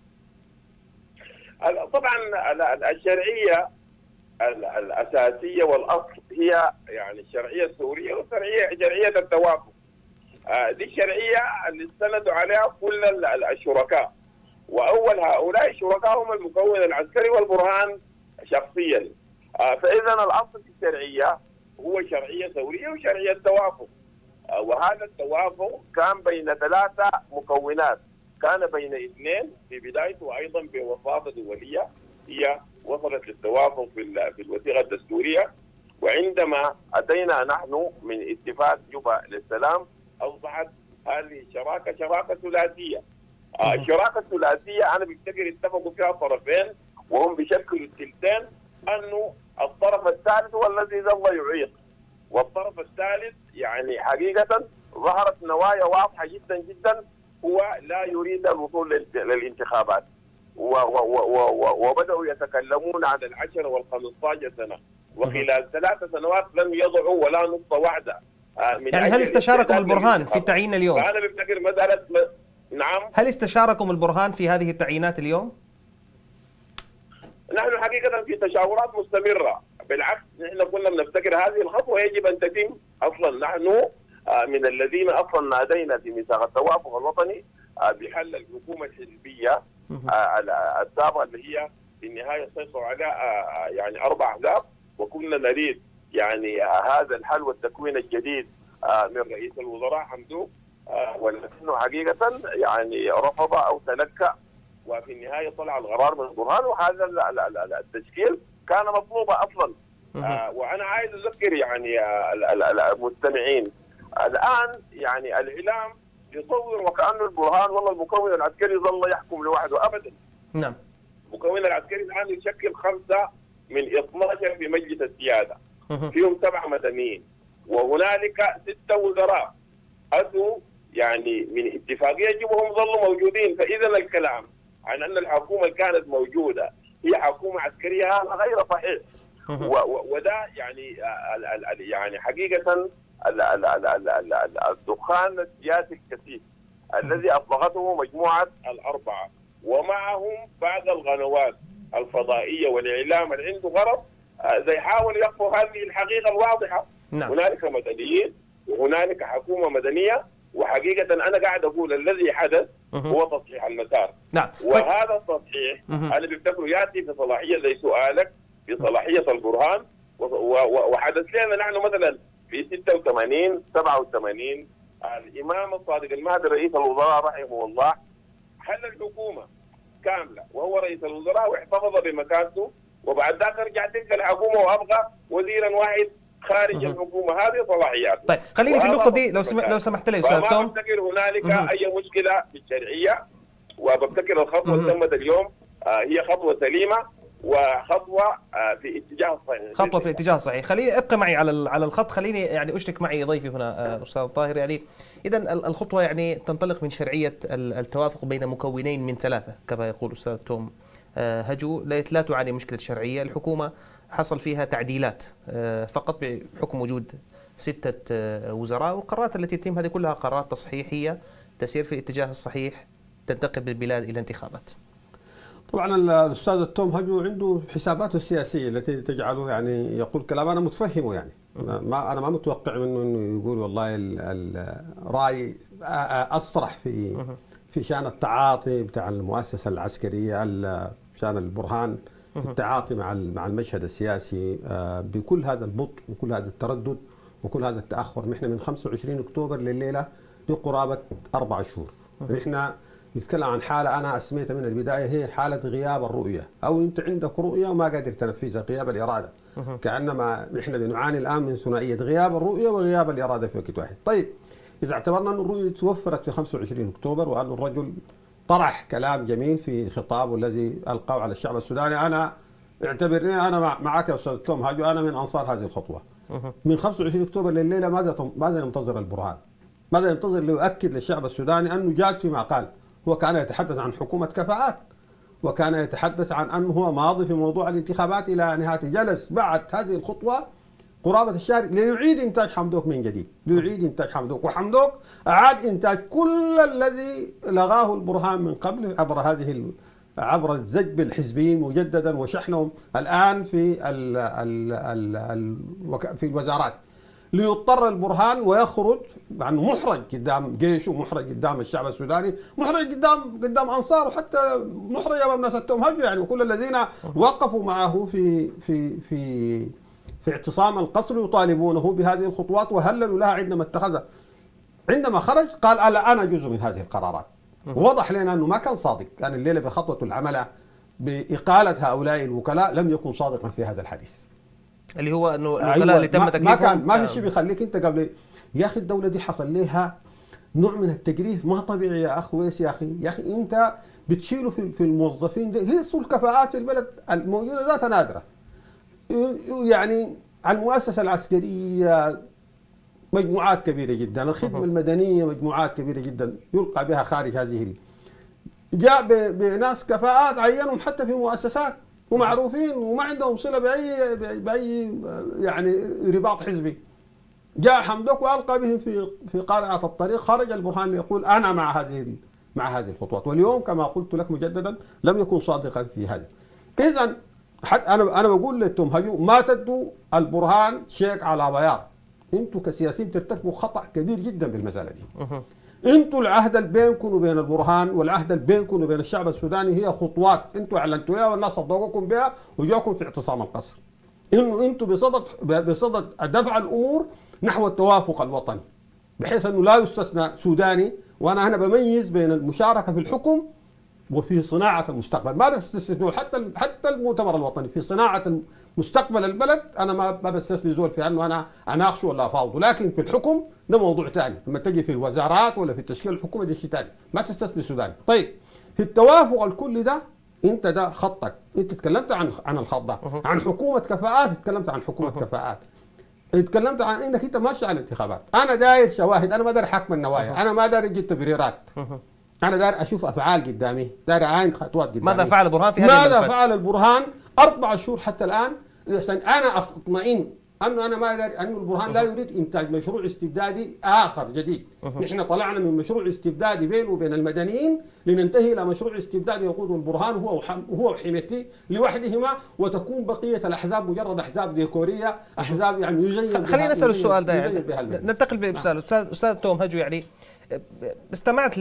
طبعا الشرعية الأساسية والأصل هي يعني الشرعية السورية وشرعية التوافق. دي الشرعية اللي استندوا عليها كل الشركاء، وأول هؤلاء الشركاء هم المكون العسكري والبرهان شخصيا. فإذا الأصل في الشرعية هو شرعية سورية وشرعية توافق، وهذا التوافق كان بين 3 مكونات. كان بين 2 في بدايته، وأيضا بوساطة دولية هي وصلت للتوافق في الوثيقة الدستورية. وعندما أتينا نحن من اتفاق جوبا للسلام أصبحت هذه الشراكة شراكة ثلاثية. الشراكة الثلاثية أنا بفتكر اتفقوا فيها الطرفين وهم بيشكلوا الثلثين، أنه الطرف الثالث هو الذي ظل يعيق، والطرف الثالث يعني حقيقة ظهرت نوايا واضحة جدا جدا، هو لا يريد الوصول للانتخابات، وبدأوا يتكلمون عن 10 و15 سنة، وخلال 3 سنوات لم يضعوا ولا نص وعدة. يعني هل استشاركم البرهان في التعيين اليوم؟ فأنا بفتكر مسألة نعم. هل استشاركم البرهان في هذه التعيينات اليوم؟ نحن حقيقة في تشاورات مستمرة، بالعكس نحن كنا بنفتكر هذه الخطوة يجب أن تتم. أصلا نحن من الذين أصلا نادينا في ميثاق التوافق الوطني بحل الحكومة الحزبية السابقة اللي هي في النهاية سيطروا على يعني 4 أحزاب، وكنا نريد يعني هذا الحل والتكوين الجديد من رئيس الوزراء حمدوك، ولكنه حقيقة يعني رفض أو تنكأ، وفي النهاية طلع القرار من البرهان، وهذا التشكيل كان مطلوبا أصلا. وأنا عايز أذكر يعني المستمعين الآن يعني الإعلام يصور وكأنه البرهان والله المكون العسكري ظل يحكم لوحده، أبدا. نعم. المكون العسكري الآن يشكل 5 من 12 في مجلس السيادة، فيهم 7 مدنيين، وهنالك 6 وزراء أتوا يعني من اتفاقية يجب وهم ظلوا موجودين. فإذا الكلام عن أن الحكومة كانت موجودة هي حكومة عسكرية هذا غير صحيح. وده يعني حقيقة الدخان السياسي الكثيف الذي أطلقته مجموعة ال4 ومعهم بعض القنوات الفضائية والإعلام اللي عنده غرض زي يحاول يخفوا هذه الحقيقة الواضحة. نعم. هنالك مدنيين وهنالك حكومة مدنية، وحقيقة أنا قاعد أقول الذي حدث هو تصحيح المسار. نعم. وهذا التصحيح أنا بفتكره يأتي في صلاحية زي سؤالك في صلاحية البرهان، وحدث لنا نحن مثلا في 86 87 الإمام الصادق المهدي رئيس الوزراء رحمه الله حل الحكومة كاملة وهو رئيس الوزراء واحتفظ بمكانته، وبعد ذلك رجع تلك الحكومة وأبقى وزيرا واحد خارج الحكومة. هذه صلاحيات. طيب خليني في النقطة دي لو سمحت لي أستاذ توم. بفتكر هنالك أي مشكلة في الشرعية، وبفتكر الخطوة اللي تمت اليوم هي خطوة سليمة وخطوة في اتجاه الصحيح. خطوة في الاتجاه الصحيح. خليني ابقى معي على الخط، خليني يعني اشرك معي ضيفي هنا أستاذ طاهر. يعني إذا الخطوة يعني تنطلق من شرعية التوافق بين مكونين من 3 كما يقول أستاذ توم هجو، لا تعاني مشكلة شرعية. الحكومة حصل فيها تعديلات فقط بحكم وجود 6 وزراء، والقرارات التي تتم هذه كلها قرارات تصحيحية تسير في الاتجاه الصحيح، تنتقل بالبلاد إلى انتخابات. طبعا الاستاذ التوم هجو عنده حساباته السياسيه التي تجعله يعني يقول كلام انا متفهمه، يعني انا ما متوقع منه انه يقول والله الراي اصرح في شان التعاطي بتاع المؤسسه العسكريه، شان البرهان التعاطي مع المشهد السياسي بكل هذا البطء وكل هذا التردد وكل هذا التاخر. نحن من 25 اكتوبر لليله دي قرابه 4 شهور. نحن نتكلم عن حالة أنا أسميتها من البداية هي حالة غياب الرؤية، أو أنت عندك رؤية وما قادر تنفذها، غياب الإرادة. كأنما نحن بنعاني الآن من ثنائية غياب الرؤية وغياب الإرادة في وقت واحد. طيب اذا اعتبرنا ان الرؤيه توفرت في 25 اكتوبر وان الرجل طرح كلام جميل في خطابه الذي القاه على الشعب السوداني، انا اعتبرني انا معك يا استاذ توم هاجو، انا من انصار هذه الخطوه. من 25 اكتوبر لليله ماذا ينتظر البرهان؟ ماذا ينتظر ليؤكد للشعب السوداني انه جاد فيما قال؟ هو كان يتحدث عن حكومه كفاءات، وكان يتحدث عن انه هو ماضي في موضوع الانتخابات الى نهايه، جلس بعد هذه الخطوه قرابه الشهر ليعيد انتاج حمدوك من جديد، ليعيد انتاج حمدوك، وحمدوك اعاد انتاج كل الذي لغاه البرهان من قبل عبر الزج الحزبيين مجددا وشحنهم الان في الوزارات، ليضطر البرهان ويخرج عنه محرج قدام جيشه، محرج قدام الشعب السوداني، محرج قدام انصاره، حتى محرج امام الناس التوم يعني، وكل الذين وقفوا معه في اعتصام القصر يطالبونه بهذه الخطوات وهللوا لها عندما اتخذها. عندما خرج قال انا جزء من هذه القرارات. وضح لنا انه ما كان صادق، كان الليله بخطوه العمل باقاله هؤلاء الوكلاء لم يكن صادقا في هذا الحديث. اللي هو انه الوكلاء اللي تم تكليفهم ما في شيء بيخليك انت قبل يا اخي الدوله دي حصل لها نوع من التجريف ما طبيعي يا اخ ويس، يا اخي انت بتشيله في الموظفين دي، هي الكفاءات في البلد الموجوده ذاتها نادره. يعني المؤسسه العسكريه مجموعات كبيره جدا، الخدمه المدنيه مجموعات كبيره جدا يلقى بها خارج هذه جاء بناس كفاءات عينهم حتى في مؤسسات ومعروفين وما عندهم صله باي يعني رباط حزبي. جاء حمدوك والقى بهم في قارعه الطريق، خرج البرهان ليقول انا مع هذه الخطوات، واليوم كما قلت لك مجددا لم يكن صادقا في هذا. اذا انا بقول لتوم هاجو ما تدوا البرهان شيك على بياض، انتم كسياسيين بترتكبوا خطا كبير جدا بالمساله دي. انتم العهد اللي بينكم وبين البرهان والعهد اللي بينكم وبين الشعب السوداني هي خطوات انتم اعلنتوها والناس صدقوكم بها وجاكم في اعتصام القصر. انه انتم بصدد دفع الامور نحو التوافق الوطني، بحيث انه لا يستثنى سوداني، وانا هنا بميز بين المشاركه في الحكم وفي صناعه المستقبل، ما بستثنوا حتى المؤتمر الوطني في صناعه مستقبل البلد، انا ما بستثني زول في انه انا اناقشه ولا افاوضه، لكن في الحكم ده موضوع ثاني، لما تجي في الوزارات ولا في تشكيل الحكومه ده شيء ثاني، ما تستثني سوداني. طيب في التوافق الكلي ده انت ده خطك، انت تكلمت عن الخط ده، عن حكومه كفاءات، تكلمت عن حكومه كفاءات، اتكلمت عن انك انت ماشي على الانتخابات، انا داير شواهد، انا ما داير حكم النوايا، انا ما داير اجي تبريرات، انا داير اشوف افعال قدامي، داير اعاين خطوات قدامي. ماذا فعل البرهان في هذه الملفات؟ ماذا فعل البرهان 4 شهور حتى الان؟ انا اطمئن انه انا ما داير انه البرهان لا يريد انتاج مشروع استبدادي اخر جديد. نحن طلعنا من مشروع استبدادي بينه وبين المدنيين لننتهي الى مشروع استبدادي يقوده البرهان هو وحميتي لوحدهما، وتكون بقيه الاحزاب مجرد احزاب ديكوريه، احزاب يعني يزين. خلينا نسال السؤال ده، يعني ننتقل بسؤال استاذ توم هاجو. يعني استمعت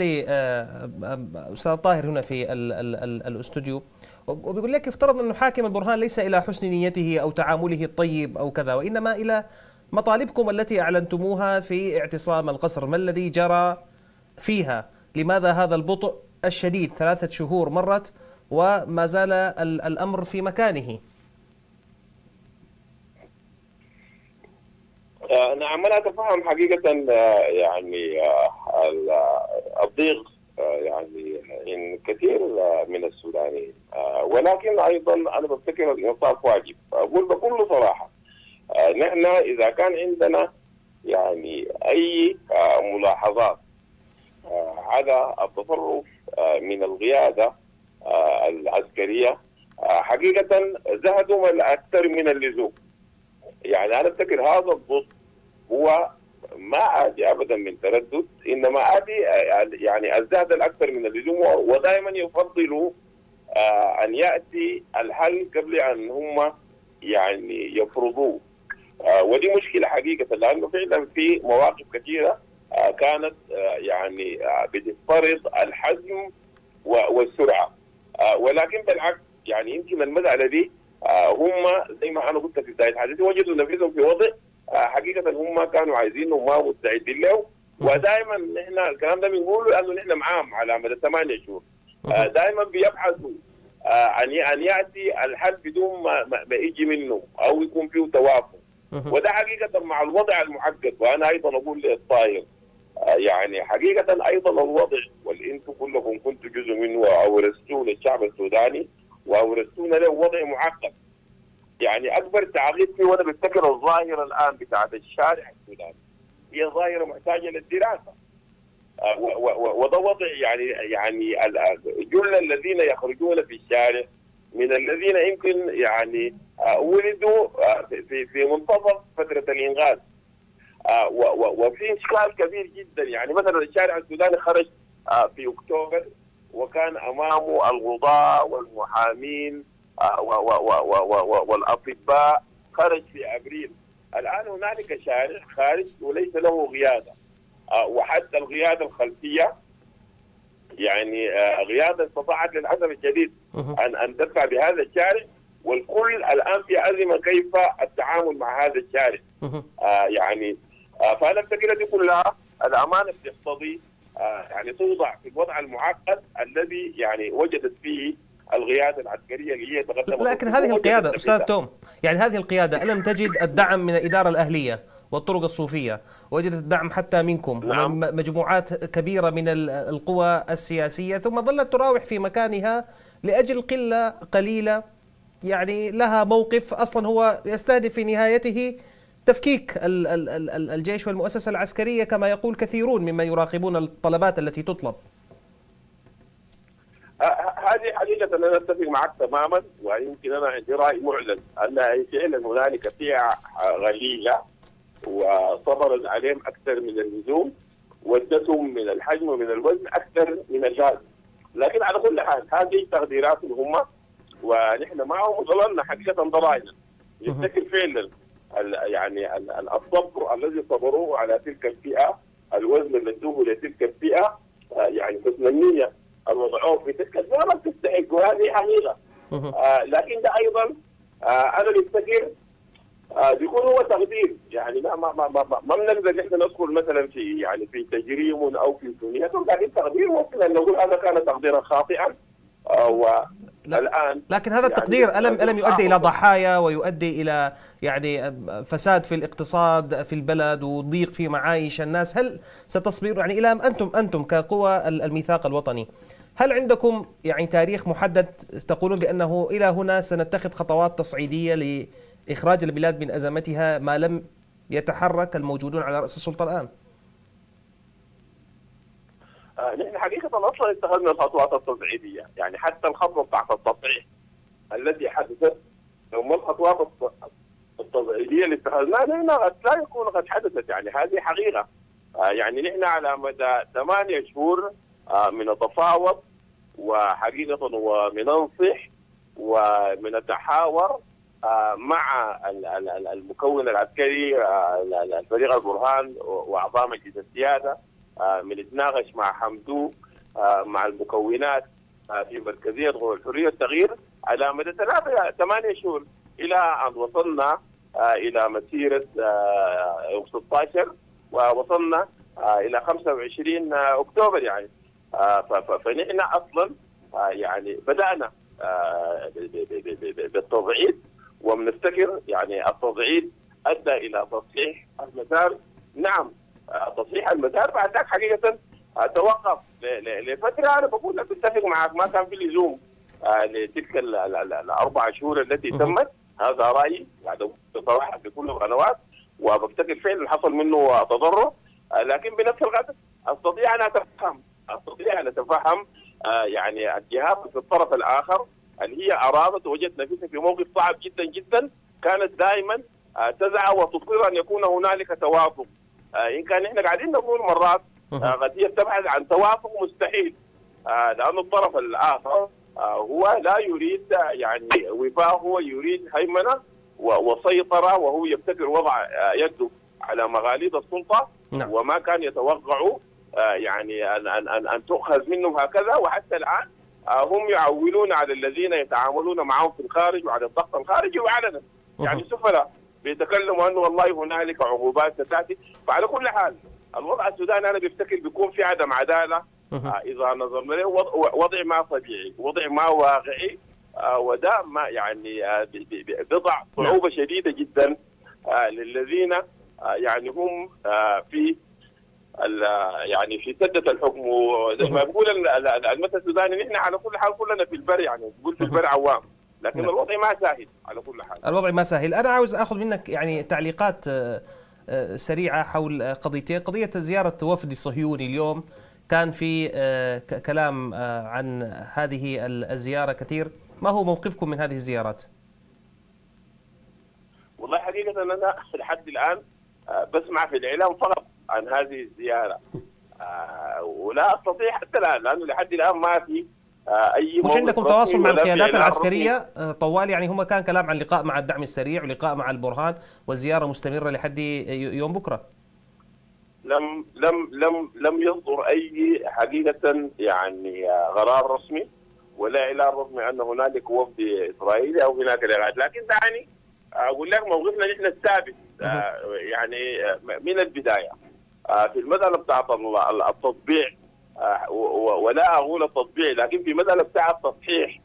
لأستاذ طاهر هنا في الاستوديو وبيقول لك افترض أن حاكم البرهان ليس إلى حسن نيته أو تعامله الطيب أو كذا، وإنما إلى مطالبكم التي أعلنتموها في اعتصام القصر. ما الذي جرى فيها؟ لماذا هذا البطء الشديد؟ 3 شهور مرت وما زال الأمر في مكانه. نعم، أنا أتفهم حقيقة يعني الضيق يعني إن كثير من السودانيين، ولكن أيضا أنا بفتكر الإنصاف واجب. أقول بكل صراحة نحن إذا كان عندنا يعني أي ملاحظات على التصرف من القيادة العسكرية، حقيقة زهدهم أكثر من اللزوم. يعني أنا أفتكر هذا الضغط هو ما آتي أبدا من تردد، إنما آتي يعني الزهد الأكثر من اللزوم، ودائما يفضلوا أن يأتي الحل قبل أن هم يعني يفرضوه. ودي مشكلة حقيقة، لأنه فعلا في مواقف كثيرة كانت يعني بتفترض الحزم والسرعة، ولكن بالعكس يعني يمكن المسألة دي هم زي ما أنا قلت في بداية حديثي وجدوا نفسهم في وضع حقيقة هم كانوا عايزينه وما مستعدين له. ودائما نحن الكلام ده بنقوله لأنه نحن معاهم على مدى 8 شهور، دائما بيبحثوا أن يأتي الحل بدون ما يجي منه أو يكون فيه توافق. وده حقيقة مع الوضع المعقد. وأنا أيضا أقول للطاهر يعني حقيقة أيضا الوضع واللي أنتم كلكم كنتوا جزء منه وأورثتوه للشعب السوداني وأورثتونا له وضع معقد. يعني أكبر تعقيد فيه وأنا بفتكر الظاهرة الآن بتاعت الشارع السوداني هي ظاهرة محتاجة للدراسة. وده وضع يعني جل الذين يخرجون في الشارع من الذين يمكن يعني ولدوا في منتصف فترة الإنغاز، وفي إشكال كبير جدا. يعني مثلا الشارع السوداني خرج في أكتوبر وكان أمامه القضاة والمحامين والأطباء، خرج في أبريل. الآن هنالك شارع خارج وليس له قيادة، وحتى القيادة الخلفية يعني قيادة استطاعت للأسف الشديد أن تدفع بهذا الشارع، والكل الآن في أزمة كيف التعامل مع هذا الشارع. يعني فأنا أفتكر دي كلها الأمانة بتقتضي يعني توضع في الوضع المعقد الذي يعني وجدت فيه القيادة العسكرية اللي هي تقدمت. لكن هذه القيادة أستاذ توم، يعني هذه القيادة ألم تجد الدعم من الإدارة الأهلية والطرق الصوفية، وجدت الدعم حتى منكم ومن مجموعات كبيرة من القوى السياسية، ثم ظلت تراوح في مكانها لأجل قلة قليلة يعني لها موقف أصلا هو يستهدف في نهايته تفكيك الجيش والمؤسسة العسكرية كما يقول كثيرون ممن يراقبون الطلبات التي تطلب. هذه حقيقة أنا أتفق معك تماما، ويمكن أنا عندي رأي معلن أن فعلا هنالك فئة غليلة وصبرت عليهم أكثر من اللزوم وادتهم من الحجم ومن الوزن أكثر من اللازم. لكن على كل حال هذه تقديراتهم هم ونحن معهم، وظللنا حقيقة ضرائنا يفتكر فعلا يعني الصبر الذي صبروه على تلك الفئة، الوزن الذي ادوه لتلك الفئة، يعني حسن النية الوضعوه في تلك الفئة ما تستحق، وهذه حقيقة. لكن ده أيضا أنا بفتكر بيكون هو تقدير. يعني ما بنقدر نحن ندخل مثلا في يعني في تجريم او في سنيتهم، لكن تقدير ممكن ان نقول هذا كان تقديرا خاطئا. والان لكن هذا التقدير يعني ألم يؤدي الى ضحايا ويؤدي الى يعني فساد في الاقتصاد في البلد وضيق في معايش الناس؟ هل ستصبروا يعني الى انتم كقوى الميثاق الوطني، هل عندكم يعني تاريخ محدد تقولون بانه الى هنا سنتخذ خطوات تصعيديه إخراج البلاد من أزمتها ما لم يتحرك الموجودون على رأس السلطة الآن؟ نحن حقيقة أصلا اتخذنا الخطوات التصعيدية. يعني حتى الخطوة بتاعت التطعيم التي حدثت، ثم الخطوات التصعيدية اللي اتخذناها نحن قد لا يكون قد حدثت. يعني هذه حقيقة. يعني نحن على مدى 8 شهور من التفاوض وحقيقة ومننصح ومنتحاور مع المكون العسكري الفريق البرهان واعضاء مجلس السياده، بنتناقش مع حمدوك مع المكونات في مركزيه غرفه الحريه والتغيير على مدى 8 شهور الى ان وصلنا الى مسيره يوم 16 ووصلنا الى 25 اكتوبر. يعني فنحن اصلا يعني بدانا بالتضعيف، وبنفتكر يعني التضعيف ادى الى تصحيح المسار. نعم تصحيح المسار بعد ذلك حقيقه توقف لفتره. انا بقول لك بتفق معك ما كان في لزوم لتلك الاربع شهور التي تمت. هذا رايي بعد بصراحه بكل القنوات، وبفتكر فعلا حصل منه تضرر. لكن بنفس الوقت استطيع ان اتفهم يعني الجهات في الطرف الاخر اللي هي ارادت وجدت نفسها في موقف صعب جدا جدا، كانت دائما تسعى وتصر ان يكون هنالك توافق. ان كان احنا قاعدين نقول مرات قد هي تبحث عن توافق مستحيل، لأن الطرف الاخر هو لا يريد يعني وفاء، هو يريد هيمنه وسيطره، وهو يبتكر وضع يده على مغاليد السلطه. وما كان يتوقع يعني ان تؤخذ منهم هكذا. وحتى الان هم يعولون على الذين يتعاملون معهم في الخارج وعلى الضغط الخارجي وعلنا. يعني سفلاء بيتكلموا انه والله هنالك عقوبات ستاتي. فعلى كل حال الوضع السوداني انا بفتكر بيكون في عدم عداله اذا نظرنا له، وضع ما طبيعي، وضع ما واقعي، وده ما يعني بضع صعوبه شديده جدا للذين يعني هم في يعني في سدة الحكم. وزي ما بقول المثل السوداني نحن على كل حال كلنا في البر، يعني بقول في البر عوام، لكن الوضع ما سهل على كل حال. الوضع ما سهل. أنا عاوز أخذ منك يعني تعليقات سريعة حول قضيتين. قضية زيارة وفد صهيوني اليوم، كان في كلام عن هذه الزيارة كثير، ما هو موقفكم من هذه الزيارات؟ والله حقيقة أنا لحد الآن بسمع في الإعلام فقط عن هذه الزيارة، ولا أستطيع حتى الآن، لأنه لحد الآن ما في أي مش عندكم تواصل مع القيادات العسكرية طوال؟ يعني هم كان كلام عن لقاء مع الدعم السريع ولقاء مع البرهان، والزيارة مستمرة لحد يوم بكرة. لم يصدر أي حقيقة يعني قرار رسمي ولا إعلان رسمي أن هنالك وفد إسرائيلي أو هناك لقاءات، لكن دعني أقول لك موقفنا نحن الثابت يعني من البداية في المسألة بتاعت التطبيع، ولا أقول التطبيع لكن في مسألة بتاعت تصحيح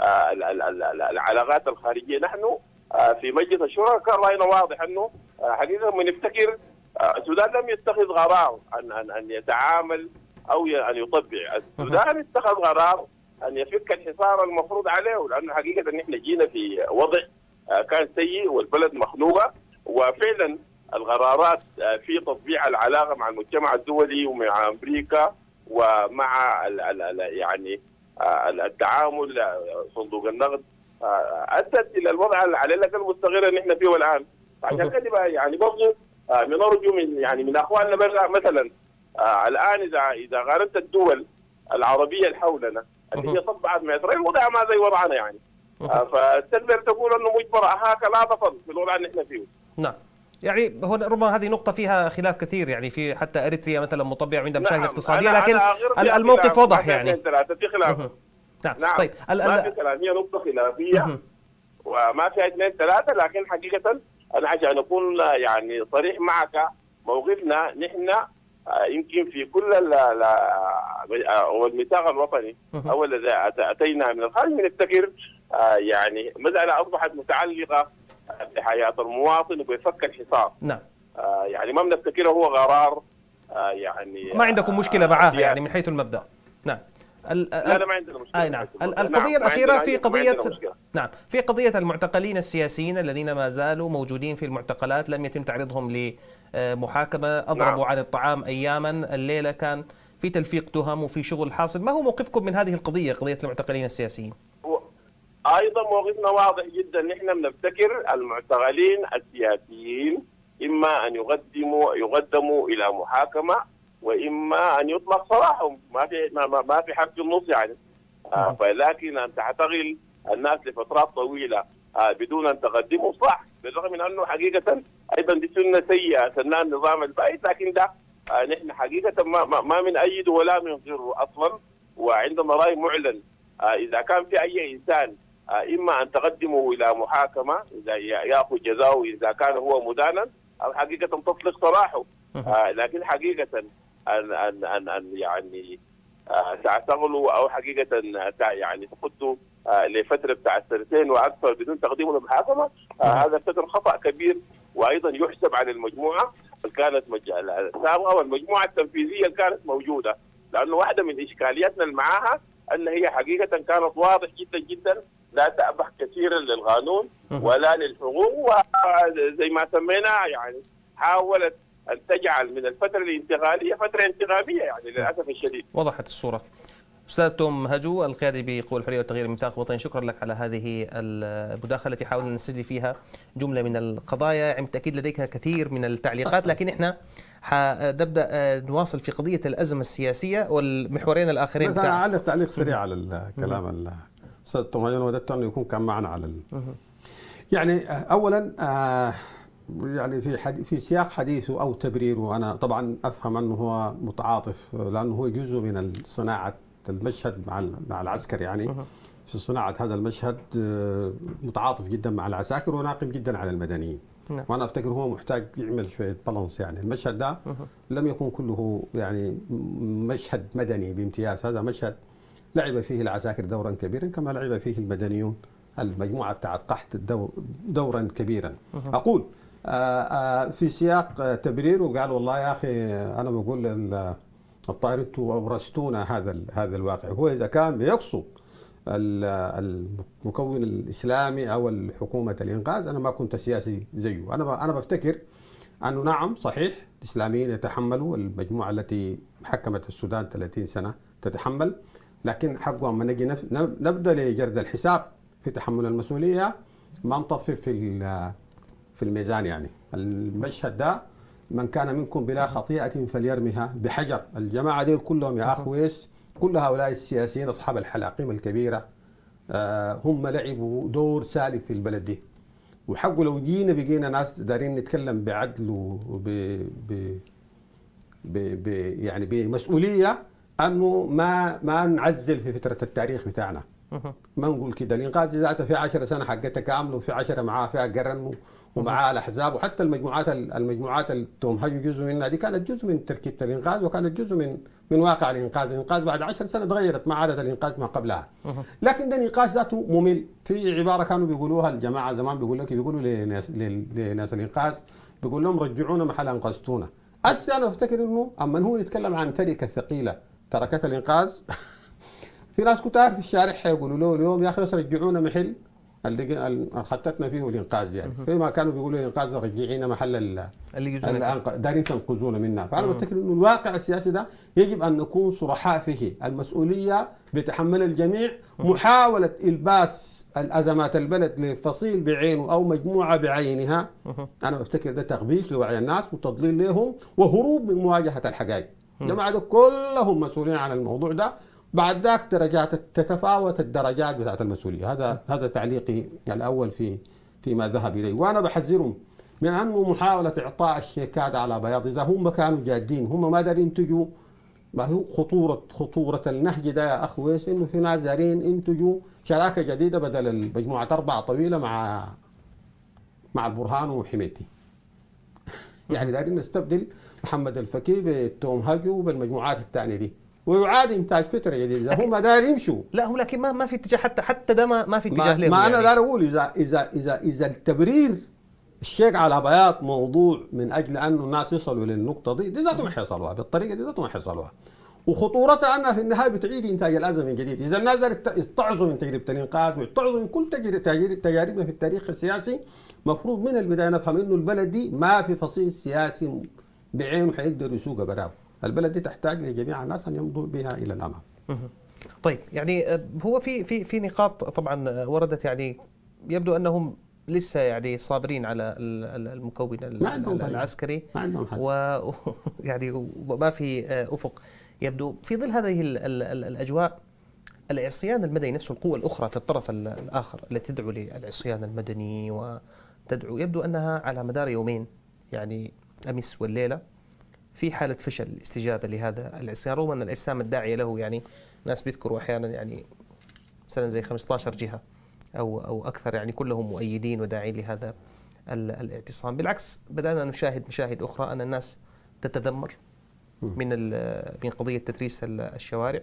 العلاقات الخارجية. نحن في مجلس الشورى كان رأينا واضح أنه حقيقة بنفتكر السودان لم يتخذ قرار أن يتعامل أو أن يطبع. السودان اتخذ قرار أن يفك الحصار المفروض عليه، لأنه حقيقة نحن جينا في وضع كان سيء والبلد مخنوقة، وفعلا القرارات في تطبيع العلاقة مع المجتمع الدولي ومع أمريكا ومع يعني التعامل صندوق النقد أدت إلى الوضع على الأقل المستقر اللي نحن فيه الآن. عشان كده يعني برضه بنرجو من اخواننا برا مثلا الان اذا قارنت الدول العربيه اللي حولنا اللي هي طبعت مع اسرائيل وضعها ما زي وضعنا يعني، فتقدر تقول انه مجبر هاك لا تفضل في الوضع اللي احنا فيه. نعم، يعني هو ربما هذه نقطة فيها خلاف كثير، يعني في حتى اريتريا مثلا مطبع عندها مشاكل اقتصادية، لكن الموقف وضح يعني. في خلاف. نعم طيب ما في كلام، هي نقطة خلافية وما فيها 2 3، لكن حقيقة أنا عشان أكون يعني صريح معك، موقفنا نحن يمكن في كل والميثاق الوطني أو الذي أتينا من الخارج بنفتكر يعني مسألة أصبحت متعلقة بحياة المواطن وبفك الحصار. نعم. يعني ما بنفتكره هو قرار يعني ما عندكم مشكلة معاه يعني من حيث المبدأ. نعم. لا ما عندنا مشكلة. نعم. القضية الأخيرة في قضية في قضية المعتقلين السياسيين الذين ما زالوا موجودين في المعتقلات، لم يتم تعريضهم لمحاكمة، أضربوا عن الطعام أياما، الليلة كان في تلفيق تهم وفي شغل حاصل. ما هو موقفكم من هذه القضية، قضية المعتقلين السياسيين؟ أيضا موقفنا واضح جدا، نحن بنفتكر المعتقلين السياسيين إما أن يقدموا إلى محاكمة وإما أن يطلق سراحهم، ما في حق النص يعني. ولكن أن تعتقل الناس لفترات طويلة بدون أن تقدموا صح، بالرغم من أنه حقيقة أيضا دي سنة سيئة سنة النظام البائد، لكن ده نحن حقيقة ما من أيد ولا من غيره أصلا. وعندنا رأي معلن إذا كان في أي إنسان إما أن تقدموا إلى محاكمة إذا يأخذ جزاؤه إذا كان هو مدانا، أو حقيقة تطلق سراحه. لكن حقيقة أن يعني تعتقلوا أو حقيقة يعني تقضوا لفترة بتاع 2 وأكثر بدون تقديم للمحاكمة، هذا فكر خطأ كبير، وأيضا يحسب على المجموعة اللي كانت السابقة والمجموعة التنفيذية اللي كانت موجودة، لأنه واحدة من إشكالياتنا اللي معاها أن هي حقيقة كانت واضح جدا جدا لا تأبه كثيرا للقانون ولا للحقوق، وزي ما سميناها يعني حاولت أن تجعل من الفترة الانتقالية فترة انتخابية يعني للأسف الشديد. وضحت الصورة. أستاذ توم هجو القيادي بقوى الحرية والتغيير الميثاق الوطني، شكرا لك على هذه المداخلة التي حاولنا نسجل فيها جملة من القضايا. يعني بالتأكيد لديك كثير من التعليقات، لكن احنا حنبدأ نواصل في قضية الأزمة السياسية والمحورين الآخرين. أنا أعلق تعليق سريع على الكلام الأستاذ توم هجو، وددت أنه يكون كان معنا على يعني أولا يعني في سياق حديثه أو تبريره، أنا طبعا أفهم أنه هو متعاطف لأنه هو جزء من صناعة المشهد مع العسكر، يعني في صناعة هذا المشهد متعاطف جدا مع العساكر وناقم جدا على المدنيين. وأنا أفتكر هو محتاج يعمل شوية بالانس، يعني المشهد ده لم يكن كله يعني مشهد مدني بامتياز، هذا مشهد لعب فيه العساكر دورا كبيرا كما لعب فيه المدنيون المجموعة بتاعت قحط دورا كبيرا. أقول في سياق تبرير، وقال والله يا أخي أنا بقول الطائر أنتم أورثتونا هذا الواقع. هو إذا كان بيقصد المكون الإسلامي أو حكومة الإنقاذ، أنا ما كنت سياسي زيه. أنا بفتكر أنه نعم صحيح الإسلاميين يتحملوا، المجموعة التي حكمت السودان 30 سنة تتحمل، لكن حقهم لما نجي نبدأ لجرد الحساب في تحمل المسؤولية ما نطفي في الميزان. يعني المشهد ده من كان منكم بلا خطيئة فليرمها بحجر. الجماعة دي كلهم يا أخويس، كل هؤلاء السياسيين أصحاب الحلاقيم الكبيرة هم لعبوا دور سالب في البلد دي. وحقه لو جينا بقينا ناس دارين نتكلم بعدل يعني بمسؤولية، أنه ما نعزل في فترة التاريخ بتاعنا. ما نقول كده. الإنقاذ ذاته في 10 سنة حقتها كاملة، وفي 10 معاه فيها قرن ومعاه الأحزاب، وحتى المجموعات اللي تمهجوا جزء منها دي كانت جزء من تركيبة الإنقاذ، وكانت جزء من واقع الإنقاذ بعد 10 سنة تغيرت، ما عادت الإنقاذ ما قبلها. لكن ده الإنقاذ ذاته ممل. في عبارة كانوا بيقولوها الجماعة زمان، بيقولوا لناس الإنقاذ، بيقول لهم رجعونا محل أنقذتونا. أنا أفتكر إنه أما هو يتكلم عن تركة ثقيلة تركت الإنقاذ في ناس كتار في الشارع حيقولوا له اليوم يا أخي رجعونا محل اللي خطتنا فيه الإنقاذ. يعني فيما كانوا بيقولوا الإنقاذ رجعينا محل اللي دارين تنقذونا منها. فأنا بفتكر إنه الواقع السياسي ده يجب أن نكون صرحاء فيه. المسؤولية بتحمل الجميع. محاولة إلباس الأزمات البلد لفصيل بعينه أو مجموعة بعينها، أنا بفتكر ده تغبيش لوعي الناس وتضليل لهم وهروب من مواجهة الحقائق. الجماعة كلهم مسؤولين عن الموضوع ده. بعد ذاك درجات تتفاوت الدرجات بتاعت المسؤوليه. هذا تعليقي الاول فيما ذهب اليه. وانا بحذرهم من انه محاوله اعطاء الشيكات على بياض. اذا هم كانوا جادين، هم ما دارين ينتجوا. ما هو خطوره النهج ده يا اخ ويس، انه في ناس دارين ينتجوا شراكه جديده بدل مجموعه 4 طويله مع البرهان وحميتي. يعني دارين نستبدل محمد الفكي بالتومهجو بالمجموعات الثانيه دي، ويعاد انتاج فتره جديده. هم داير يمشوا. لا هم لكن ما في اتجاه، حتى ده ما في اتجاه لهم. ما انا داير اقول اذا التبرير الشيك على بياض موضوع من اجل انه الناس يصلوا للنقطه دي ذاته ما حيصلوها بالطريقه دي، ذاته ما حيصلوها. وخطورتها انها في النهايه بتعيد انتاج الازمه من جديد. اذا الناس يتعظوا من تجربه الانقاذ ويتعظوا من كل تجاربنا في التاريخ السياسي، مفروض من البدايه نفهم انه البلد دي ما في فصيل سياسي بعينه حيقدر يسوق براو. البلد دي تحتاج لجميع الناس ان يمضوا بها الى الامام. طيب يعني هو في نقاط طبعا وردت، يعني يبدو انهم لسه يعني صابرين على المكون العسكري، ما عندهم حل. ويعني وما في افق. يبدو في ظل هذه الاجواء العصيان المدني نفسه، القوى الاخرى في الطرف الاخر التي تدعو للعصيان المدني وتدعو، يبدو انها على مدار يومين يعني امس والليله في حالة فشل الاستجابة لهذا العصيان، رغم أن الأجسام الداعية له يعني ناس بيذكروا أحيانا يعني مثلا زي 15 جهة أو أكثر، يعني كلهم مؤيدين وداعين لهذا الاعتصام. بالعكس بدأنا نشاهد مشاهد أخرى أن الناس تتذمر من قضية تدريس الشوارع،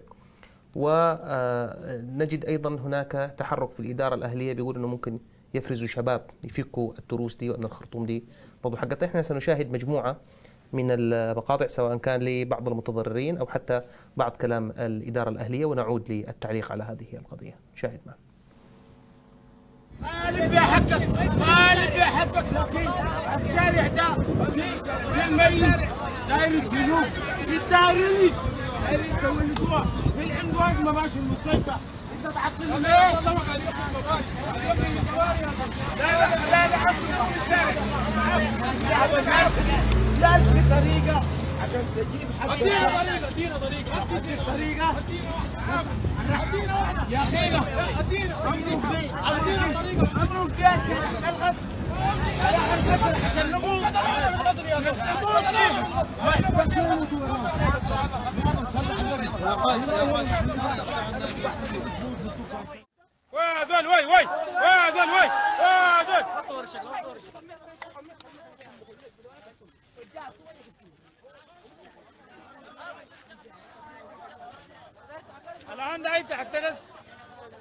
ونجد أيضا هناك تحرك في الإدارة الأهلية بيقول أنه ممكن يفرزوا شباب يفكوا التروس دي، وأن الخرطوم دي برضو حقتنا. احنا سنشاهد مجموعة من المقاطع سواء كان لبعض المتضررين أو حتى بعض كلام الإدارة الأهلية، ونعود للتعليق على هذه القضية. شاهد معنا. طالب بحقك، طالب بحقك، لكن الشارع ده في المريض داير الجنوب، في الدارين دايرين تولدوها، في العنوان ما ماشي المستشفى. انت تعطيني ليه؟ لا في طريقة عشان تجيب حق. ادينا طريقة يا اخينا، امرك جاي الغد عشان نموت. الآن ده يفتح الترس،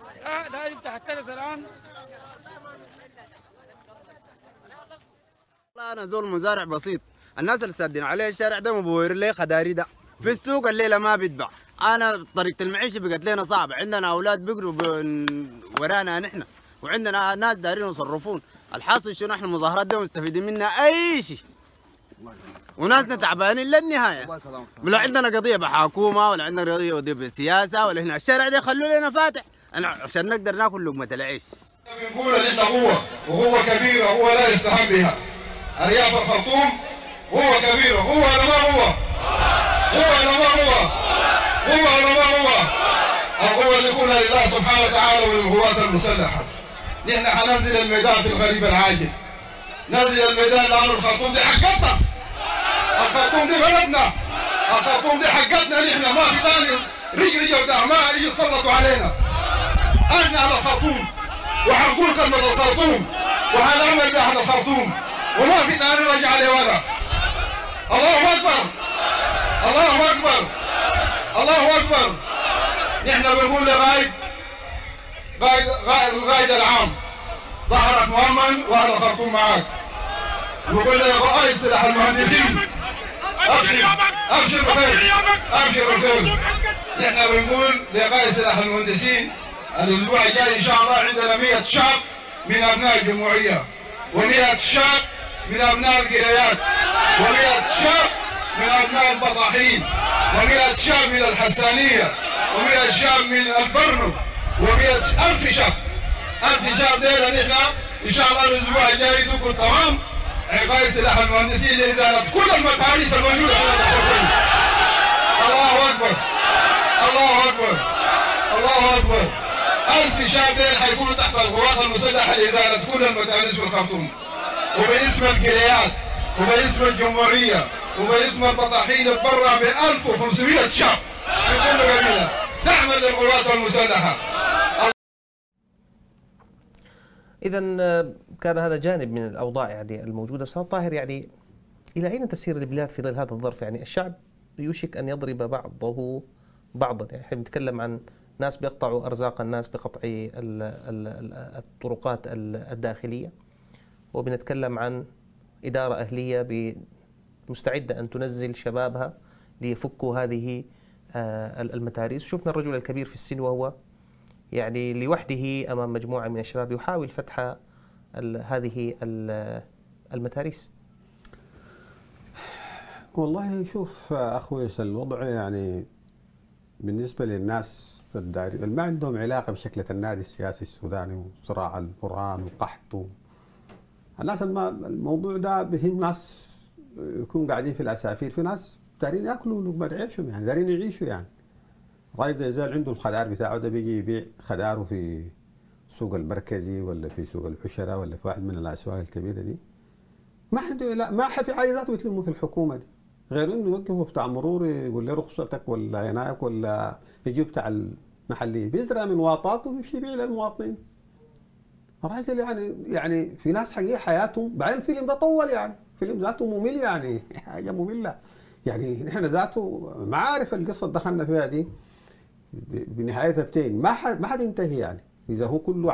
ده يفتح الترس الآن. انا زول مزارع بسيط، الناس اللي سادين عليه الشارع ده مبوير لي خداري ده في السوق الليله ما بيتباع. انا طريقه المعيشه بقت لنا صعبه، عندنا اولاد بيقروا ورانا نحن، وعندنا ناس دايرين يصرفون. الحاصل شنو؟ احنا المظاهرات دي مستفيدين منها اي شيء، وناسنا تعبانين للنهايه. ولا عندنا قضيه بحكومه ولا عندنا قضيه بسياسه ولا هنا الشارع ده خلوا لنا فاتح عشان نقدر ناكل لقمه العيش. بنقول ان احنا قوه وهو كبيره، هو لا يستهان بها. ارياف الخرطوم هو كبيره، هو ولا ما هو؟ هو ولا ما هو؟ هو ولا ما هو؟ القوه اللي يكونها لله سبحانه وتعالى وللقوات المسلحه. نحن حننزل الميدان في الغريب العاجل. ننزل الميدان لانه الخرطوم دي حقتنا. الخرطوم دي بلدنا. الخرطوم دي حقتنا نحن، ما في ثاني رجل وده ما يجي يسلطوا علينا. احنا على الخرطوم وحنقول كلمة الخرطوم وحنعمل بأهل الخرطوم وما في ثاني رجع لورا. الله أكبر، الله أكبر، الله أكبر. نحن بنقول لغاية القائد العام ظهرك مؤمن وأهل الخرطوم معاك. بقول لرئيس سلاح المهندسين أبشر أبشر بخير، أبشر بخير. نحن بنقول لرئيس سلاح المهندسين الأسبوع الجاي إن شاء الله عندنا 100 شاب من أبناء الجمهورية، و100 شاب من أبناء القريات، و100 شاب من أبناء البطاحين، و100 شاب من الحسانية، و100 شاب من البرنو، و100 ألف شاب. 1000 شاب ديلا نحن إن شاء الله الأسبوع الجاي تكون تمام عقاية سلاح المهندسين لإزالة كل المتاريس الموجودة في الخرطوم. الله أكبر، الله أكبر، الله أكبر. 1000 شاب ديل حيكونوا تحت القوات المسلحة لإزالة كل المتاريس في الخرطوم، وباسم القريات وباسم الجمهورية وباسم البطاحين اتبرع ب 1500 شاب في كل قبيلة تعمل للقوات المسلحة. إذا كان هذا جانب من الأوضاع يعني الموجودة. أستاذ طاهر، يعني إلى أين تسير البلاد في ظل هذا الظرف؟ يعني الشعب يوشك أن يضرب بعضه بعضا، يعني احنا بنتكلم عن ناس بيقطعوا أرزاق الناس بقطع الطرقات الداخلية، وبنتكلم عن إدارة أهلية مستعدة أن تنزل شبابها ليفكوا هذه المتاريس. شفنا الرجل الكبير في السن وهو يعني لوحده أمام مجموعة من الشباب يحاول فتح هذه المتاريس. والله شوف أخوي، الوضع يعني بالنسبة للناس اللي ما عندهم علاقة بشكلة النادي السياسي السوداني وصراع البرهان وقحط الناس، الموضوع ده بهم ناس يكونوا قاعدين في الأسافير، في ناس دارين ياكلوا لقمة عيشهم، يعني دارين يعيشوا. يعني راي زي عنده الخضار بتاعه ده بيجي يبيع خضاره في السوق المركزي ولا في سوق العشرة ولا في واحد من الأسواق الكبيرة دي، ما عنده ما في حاجة ذاته بتلمه في الحكومة دي غير انه يوقفوا بتاع مرور يقول له رخصتك ولا هناك، ولا يجي بتاع المحلي بيزرع من واطاته ويمشي يبيع للمواطنين. الراجل يعني في ناس حقيقة حياتهم، بعدين الفيلم ده طول، يعني فيلم ذاته ممل، يعني حاجة مملة. يعني نحن ذاته ما عارف القصة اللي دخلنا فيها دي بنهايتها بتين ما حد ينتهي. يعني إذا هو كله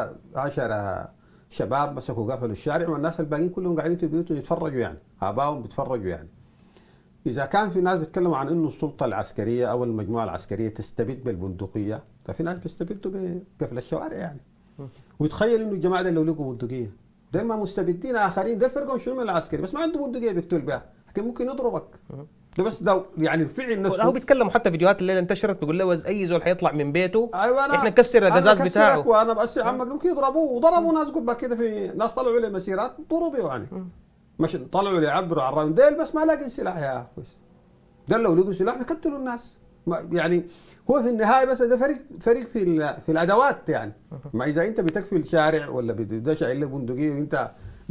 10 شباب مسكوا قفلوا الشارع والناس الباقيين كلهم قاعدين في بيوتهم يتفرجوا، يعني آبائهم بيتفرجوا. يعني إذا كان في ناس بيتكلموا عن إنه السلطة العسكرية أو المجموعة العسكرية تستبد بالبندقية، ففي ناس بيستبدوا بقفل الشوارع يعني. ويتخيل إنه الجماعة لو لقوا بندقية دول ما مستبدين آخرين، ده فرقهم شنو من العسكري بس ما عنده بندقية بيقتل بها، لكن ممكن يضربك. ده بس ده يعني الفعل نفسه. هو بيتكلموا حتى فيديوهات الليله انتشرت بيقول له اي زول حيطلع من بيته أيوة احنا نكسر القزاز بتاعه، وانا بس عمك ممكن يضربوه، وضربوا ناس قبة كده، في ناس طلعوا لي مسيرات ضربوا يعني. مش طلعوا لي يعبروا على الراوند ديل بس ما لاقي سلاح يا اخوي. ده لو لقوا سلاح بيقتلوا الناس. يعني هو في النهايه بس ده فريق في الادوات يعني. ما اذا انت بتكفي الشارع ولا ده شايل لك بندقيه وانت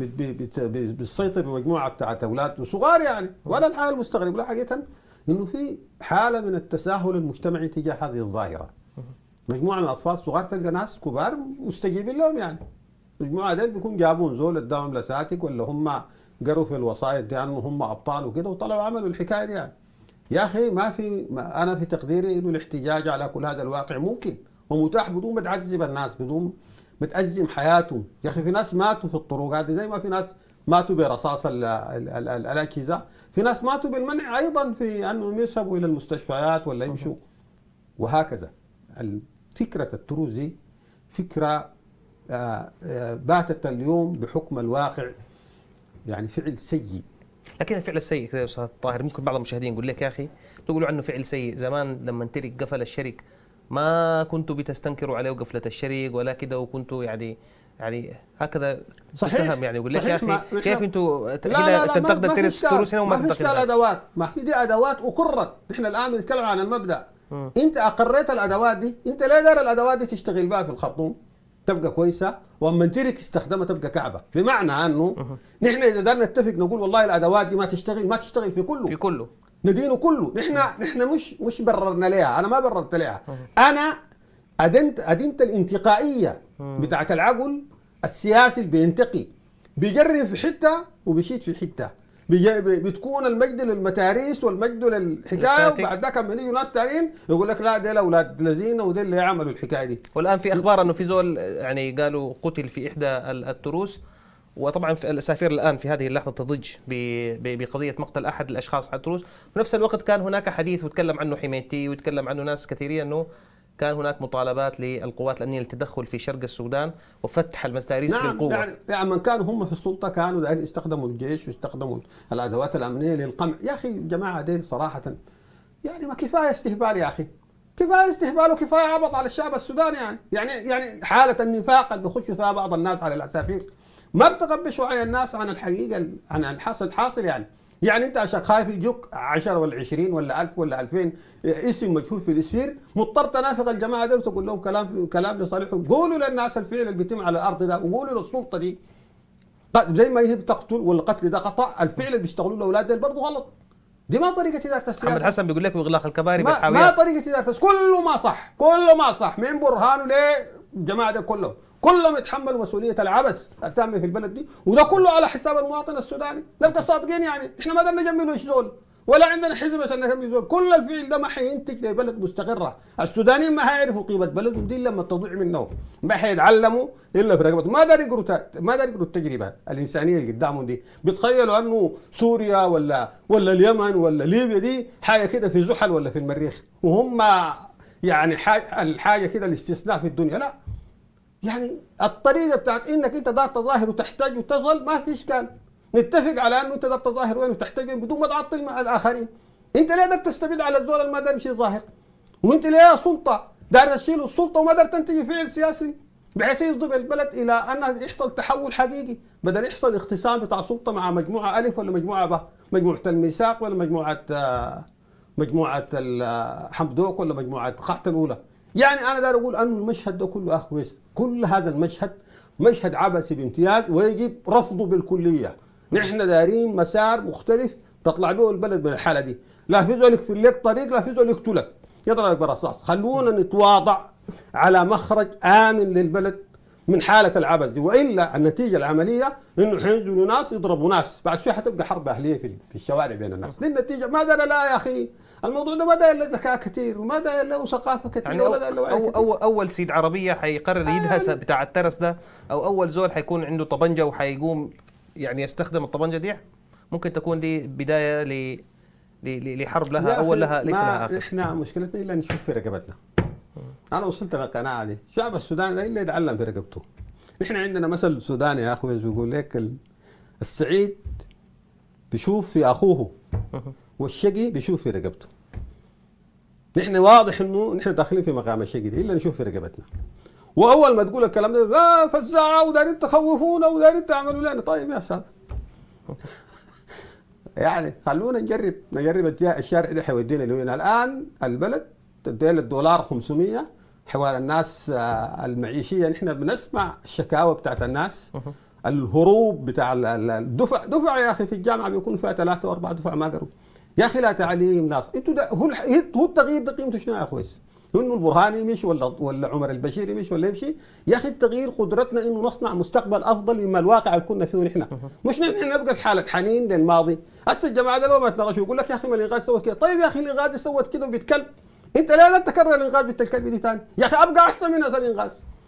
بتسيطر بمجموعه بتاعت اولاد صغار يعني، ولا الحاله المستغرب لا حقيقه انه في حاله من التساهل المجتمعي تجاه هذه الظاهره. مجموعه من الاطفال صغار تلقى ناس كبار مستجيبين لهم يعني. مجموعه ديل بيكون جابون زول اداهم لساتك ولا هم قروا في الوسائط دي انه هم ابطال وكده وطلعوا عملوا الحكايه دي يعني. يا اخي انا في تقديري انه الاحتجاج على كل هذا الواقع ممكن ومتاح بدون ما تعذب الناس، بدون ما تأزم حياتهم. يا اخي في ناس ماتوا في الطرقات زي ما في ناس ماتوا برصاص الاجهزه، في ناس ماتوا بالمنع ايضا في انهم يذهبوا الى المستشفيات ولا يمشوا، وهكذا. فكره التروس دي فكره باتت اليوم بحكم الواقع يعني فعل سيء. لكن الفعل السيء كذا يا استاذ طاهر، ممكن بعض المشاهدين يقول لك يا اخي تقولوا عنه فعل سيء، زمان لما ترك قفل الشرك ما كنتوا بتستنكروا عليه قفله الشرك ولا كده، وكنتوا يعني هكذا تتهم، يعني يقول لك يا اخي كيف انتوا تنتقدوا التروس هنا وما تنتقدوا؟ ما فيش ادوات، ما هي دي ادوات اقرت. نحن الان بنتكلم عن المبدا. انت اقريت الادوات دي، انت ليه دار الادوات دي تشتغل بها في الخرطوم تبقى كويسه، واما ترك استخدامها تبقى كعبه؟ بمعنى انه نحن اذا قدرنا نتفق نقول والله الادوات دي ما تشتغل في كله ندينه كله. نحن مش بررنا لها، انا ما بررت لها، انا أدنت الانتقائيه بتاعت العقل السياسي اللي بينتقي، بيجرب في حته وبيشيد في حته، بتكون المجد للمتاريس والمجد للحكايه، وبعد ذاك لما يجوا ناس ثانيين يقول لك لا ديل اولاد لذين وديل اللي يعملوا الحكايه دي. والان في اخبار انه في زول يعني قالوا قتل في احدى التروس، وطبعا في الاسافير الان في هذه اللحظه تضج بقضيه مقتل احد الاشخاص على التروس، وفي نفس الوقت كان هناك حديث وتكلم عنه حميتي وتكلم عنه ناس كثيرين انه كان هناك مطالبات للقوات الامنيه للتدخل في شرق السودان وفتح المتاريس بالقوه. يعني من كانوا هم في السلطه كانوا دايرين يستخدموا الجيش ويستخدموا الادوات الامنيه للقمع. يا اخي الجماعه ديل صراحه يعني ما كفايه استهبال يا اخي، كفايه استهبال وكفايه عبط على الشعب السوداني. يعني حاله النفاق اللي بيخشوا فيها بعض الناس على الاسافير ما بتغبش وعي الناس عن الحقيقه، عن الحاصل. يعني انت عشان خايف يجوك 10 ولا 20 ولا 1000 ولا 2000 اسم مجهول في الاسفير مضطر تنافق الجماعه دول وتقول لهم كلام لصالحهم. قولوا للناس الفعل اللي بيتم على الارض ده، وقولوا للسلطه دي زي ما هي بتقتل والقتل ده خطا، الفعل اللي بيشتغلوه الاولاد دول برضه غلط. دي ما طريقه اداره السياسه. محمد حسن بيقول لك اغلاق الكباري بالحاويات ما طريقه اداره السياسه، كله ما صح. من برهانه ليه الجماعه ده كلهم يتحملوا مسؤوليه العبث التامه في البلد دي، وده كله على حساب المواطن السوداني. نبقى صادقين، يعني احنا ما قدرنا نجمله ايش زول ولا عندنا حزب عشان نكمل زول. كل الفعل ده ما حينتج لبلد مستقره. السودانيين ما حيعرفوا قيمه بلدهم دي لما تضيع منهم، ما حيتعلموا الا في رقبتهم. ما دار يقروا التجربه الانسانيه اللي قدامهم دي. بيتخيلوا انه سوريا ولا اليمن ولا ليبيا دي حاجه كده في زحل ولا في المريخ، وهم يعني الحاجه كده الاستثناء في الدنيا. لا، يعني الطريقه بتاعت انك انت دار تظاهر وتحتاج وتظل ما في اشكال. نتفق على انه انت دار تظاهر وين وتحتاج وين بدون ما تعطل الاخرين. انت ليه دار تستبيد على الزول اللي ما دار يمشي ظاهر؟ وانت ليه سلطه دار تشيل السلطه وما دار تنتج فعل سياسي بحيث يضرب البلد الى ان يحصل تحول حقيقي، بدل يحصل اختصام بتاع سلطه مع مجموعه الف ولا مجموعه ب، مجموعه الميثاق ولا مجموعه حمدوك ولا مجموعه قحط الاولى. يعني انا داير اقول انه المشهد ده كله كويس، كل هذا المشهد مشهد عبثي بامتياز ويجب رفضه بالكليه. نحن دايرين مسار مختلف تطلع به البلد من الحاله دي، لا في زول يكفي لك طريق، لا في زول يقتلك يضربك برصاص. خلونا نتواضع على مخرج امن للبلد من حاله العبث دي، والا النتيجه العمليه انه حينزلوا ناس يضربوا ناس، بعد شويه حتبقى حرب اهليه في الشوارع بين الناس. دي النتيجه. ما دار لا يا اخي، الموضوع ده ما داير له ذكاء كثير وما داير له ثقافه كثير، يعني ولا داير له وعي كثير. اول سيد عربيه حيقرر يدهس بتاع الترس ده، او اول زول حيكون عنده طبنجه وحيقوم يعني يستخدم الطبنجه دي، ممكن تكون دي بدايه لحرب لها اول لها ليس لها اخر. احنا مشكلتنا الا نشوف في رقبتنا. انا وصلت للقناعه دي، الشعب السوداني الا يتعلم في رقبته. نحن عندنا مثل سوداني يا اخوي بيقول لك السعيد بيشوف في اخوه والشقي بيشوف في رقبته. نحن واضح انه نحن داخلين في مقام الشقي دي الا نشوف في رقبتنا. واول ما تقول الكلام ده لا فزعوا ودارين تخوفونا ودارين تعملوا لنا. طيب يا سادة يعني خلونا نجرب الشارع ده حيودينا لوين. الان البلد تدينا الدولار 500 حوالي الناس المعيشيه. نحن بنسمع الشكاوى بتاعت الناس، الهروب بتاع الدفع يا اخي في الجامعه بيكون فيها 3 و4 دفع ما قروا. يا اخي لا تعليم ناس. انتوا هو التغيير ده قيمته شنو يا اخوي؟ انه البرهاني يمشي ولا عمر البشير يمشي ولا يمشي. يا اخي التغيير قدرتنا انه نصنع مستقبل افضل مما الواقع اللي كنا فيه نحن. مش نحن نبقى في حاله حنين للماضي. هسه الجماعه ده لو ما يتناقشوا يقول لك يا اخي ما الانغاز سوت كده. طيب يا اخي الانغاز سوت كده وبيتكلم، انت لا تكرر الانغاز بالكلب دي ثاني. يا اخي ابقى احسن من هذا الانغاز.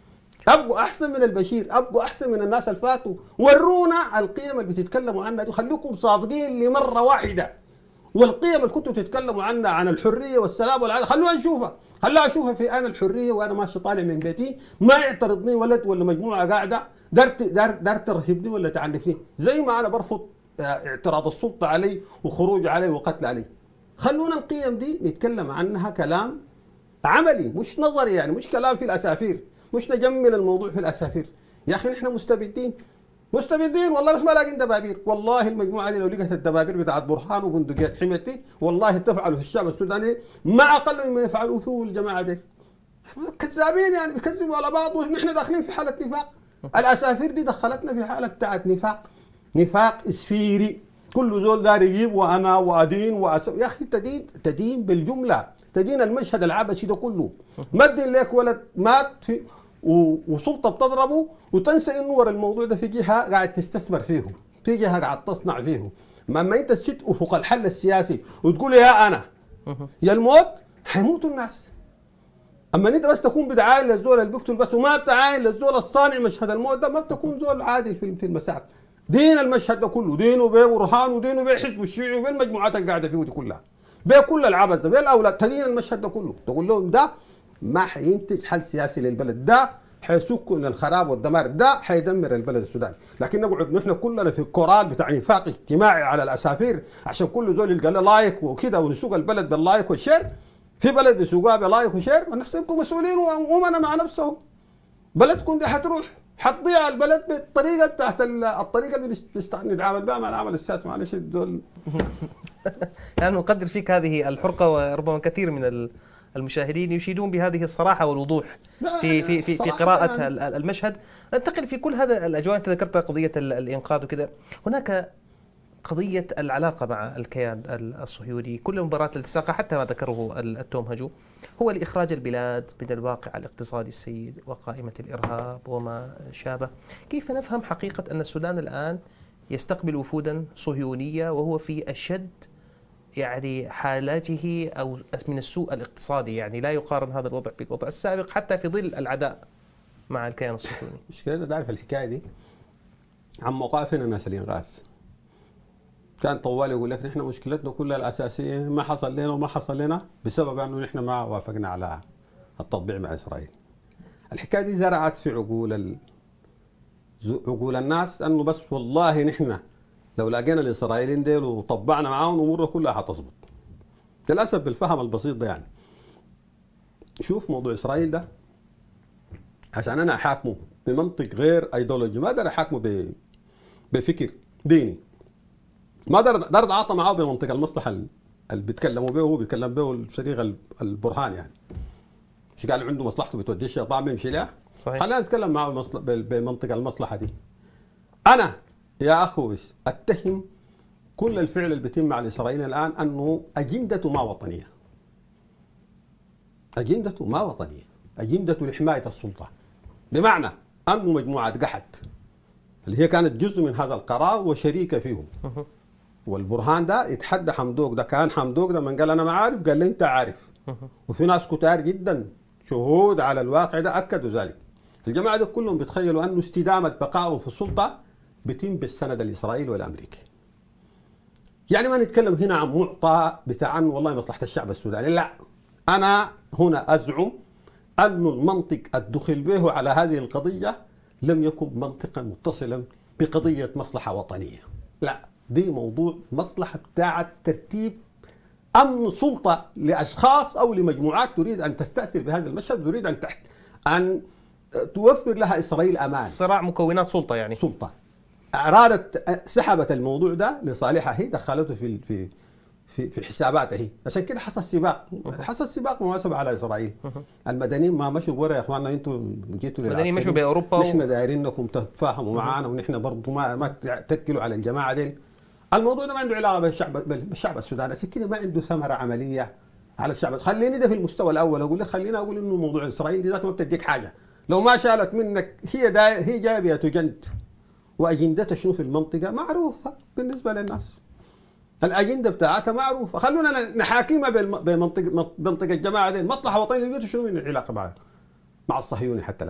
ابقوا احسن من البشير، ابقوا احسن من الناس اللي فاتوا، ورونا القيم اللي بتتكلموا عنها دي، خليكم صادقين لمره واحده. والقيم اللي كنتوا تتكلموا عنها عن الحريه والسلام والعدل خلوها نشوفها، خلوها اشوفها في انا الحريه وانا ماشي طالع من بيتي، ما يعترضني ولد ولا مجموعه قاعده دار ترهبني ولا تعنفني، زي ما انا برفض اعتراض السلطه علي وخروج علي وقتل علي. خلونا القيم دي نتكلم عنها كلام عملي مش نظري، يعني مش كلام في الاسافير، مش نجمل الموضوع في الاسافير. يا اخي نحن مستبدين والله، بس ما لاقين دبابير. والله المجموعه دي لو لقت الدبابير بتاعت برهان وبندقيات حميتي والله تفعلوا في الشعب السوداني ما اقل مما يفعلوا فيه الجماعه دي. كذابين يعني بيكذبوا على بعض، ونحن داخلين في حاله نفاق. الاسافير دي دخلتنا في حاله بتاعت نفاق اسفيري، كل زول دار يجيب وانا وادين يا اخي تدين بالجمله، تدين المشهد العبثي ده كله. ما تدين لك ولد مات في وسلطه بتضربه وتنسى انه ورا الموضوع ده في جهه قاعد تستثمر فيه، في جهه قاعد تصنع فيه. اما انت تسد افق الحل السياسي وتقول يا انا يا الموت، حيموتوا الناس. اما انت بس تكون بتعاين للزول اللي بيقتل بس، وما بتعاين للزول الصانع مشهد الموت ده، ما بتكون زول عادل في المسار. دين المشهد ده كله، دينه بيه برهان ودينه بيه حزب الشيوعي وبين المجموعات اللي قاعده فيه دي كلها، بيه كل العبث ده، بيه الاولاد تدين المشهد ده كله، تقول لهم ده ما حينتج حل سياسي للبلد، ده حيسكوا من الخراب والدمار، ده حيدمر البلد السوداني. لكن نقعد نحن كلنا في الكورال بتاع نفاق اجتماعي على الاسافير عشان كل زول يلقى له لايك وكده، ونسوق البلد باللايك والشير. في بلد بيسوقوها بلايك وشير ونحسبكم مسؤولين وامنا مع نفسهم. بلدكم دي حتروح، حتضيع البلد بالطريقه بتاعت الطريقه اللي نتعامل بها مع العمل السياسي. معلش دول يعني نقدر فيك هذه الحرقه، وربما كثير من المشاهدين يشيدون بهذه الصراحه والوضوح في قراءه يعني المشهد. ننتقل في كل هذا الاجواء، انت ذكرت قضيه الانقاذ وكذا، هناك قضية العلاقة مع الكيان الصهيوني. كل المباريات التي ساقها حتى ما ذكره التومهجو هو لإخراج البلاد من الواقع الاقتصادي السيء وقائمة الإرهاب وما شابه. كيف نفهم حقيقة أن السودان الآن يستقبل وفودا صهيونية وهو في أشد يعني حالاته أو من السوء الاقتصادي، يعني لا يقارن هذا الوضع بالوضع السابق حتى في ظل العداء مع الكيان الصهيوني؟ مش كده، تعرف الحكاية دي عم موقفنا الناس الإنغاز كان طوال يقول لك نحن مشكلتنا كلها الاساسيه ما حصل لنا وما حصل لنا بسبب انه نحن ما وافقنا على التطبيع مع اسرائيل. الحكايه دي زرعت في عقول الناس انه بس والله نحن لو لقينا الاسرائيليين ديل وطبعنا معاهم امورنا كلها حتظبط. للاسف بالفهم البسيط ده يعني. شوف موضوع اسرائيل ده عشان انا احاكمه بمنطق غير ايديولوجي، ما اقدر احاكمه بفكر ديني. ما دار اتعاطى معاه بمنطق المصلحه اللي بيتكلموا به، وهو بيتكلم به الفريق البرهان يعني. مش قال عنده مصلحته بتودي الشيطان بيمشي لها؟ صحيح. خلينا نتكلم معه بمنطق المصلحه دي. انا يا اخوي اتهم كل الفعل اللي بيتم مع الاسرائيليين الان انه اجندته ما وطنيه. اجندته ما وطنيه، اجندته لحمايه السلطه. بمعنى انه مجموعه قحط اللي هي كانت جزء من هذا القرار وشريكه فيه. والبرهان ده يتحدى حمدوك، ده كان حمدوك ده من قال انا ما عارف قال لي انت عارف. وفي ناس كتار جدا شهود على الواقع ده اكدوا ذلك. الجماعه ده كلهم بيتخيلوا انه استدامه بقائهم في السلطه بيتم بالسند الاسرائيلي والامريكي. يعني ما نتكلم هنا عن معطى بتاع انه والله مصلحه الشعب السوداني، لا. انا هنا ازعم انه المنطق الدخل به على هذه القضيه لم يكن منطقا متصلا بقضيه مصلحه وطنيه. لا، دي موضوع مصلحة بتاعة ترتيب أمن سلطة لأشخاص أو لمجموعات تريد أن تستأثر بهذا المشهد، تريد أن توفر لها إسرائيل أمان. صراع مكونات سلطة يعني. سلطة أرادت سحبت الموضوع ده لصالحها، هي دخلته في حساباتها هي. عشان كده حصل سباق مناسب على إسرائيل. المدنيين ما مشوا ورا يا إخواننا، أنتم جيتوا المدنيين مشوا بأوروبا نحن دايرين انكم تتفاهموا معنا، ونحن برضه ما تتكلوا على الجماعه دي. الموضوع ده ما عنده علاقه بالشعب السوداني، عشان كده ما عنده ثمره عمليه على الشعب. خليني ده في المستوى الاول اقول لك، خليني اقول انه موضوع اسرائيل دي ذاته ما بتديك حاجه. لو ما شالت منك هي جايبه تجند، واجندتها شنو في المنطقه معروفه بالنسبه للناس. الاجنده بتاعتها معروفه، خلونا نحاكمها بمنطق الجماعه دي. مصلحه وطنيه لقيتوا شنو من العلاقه مع الصهيوني حتى الان؟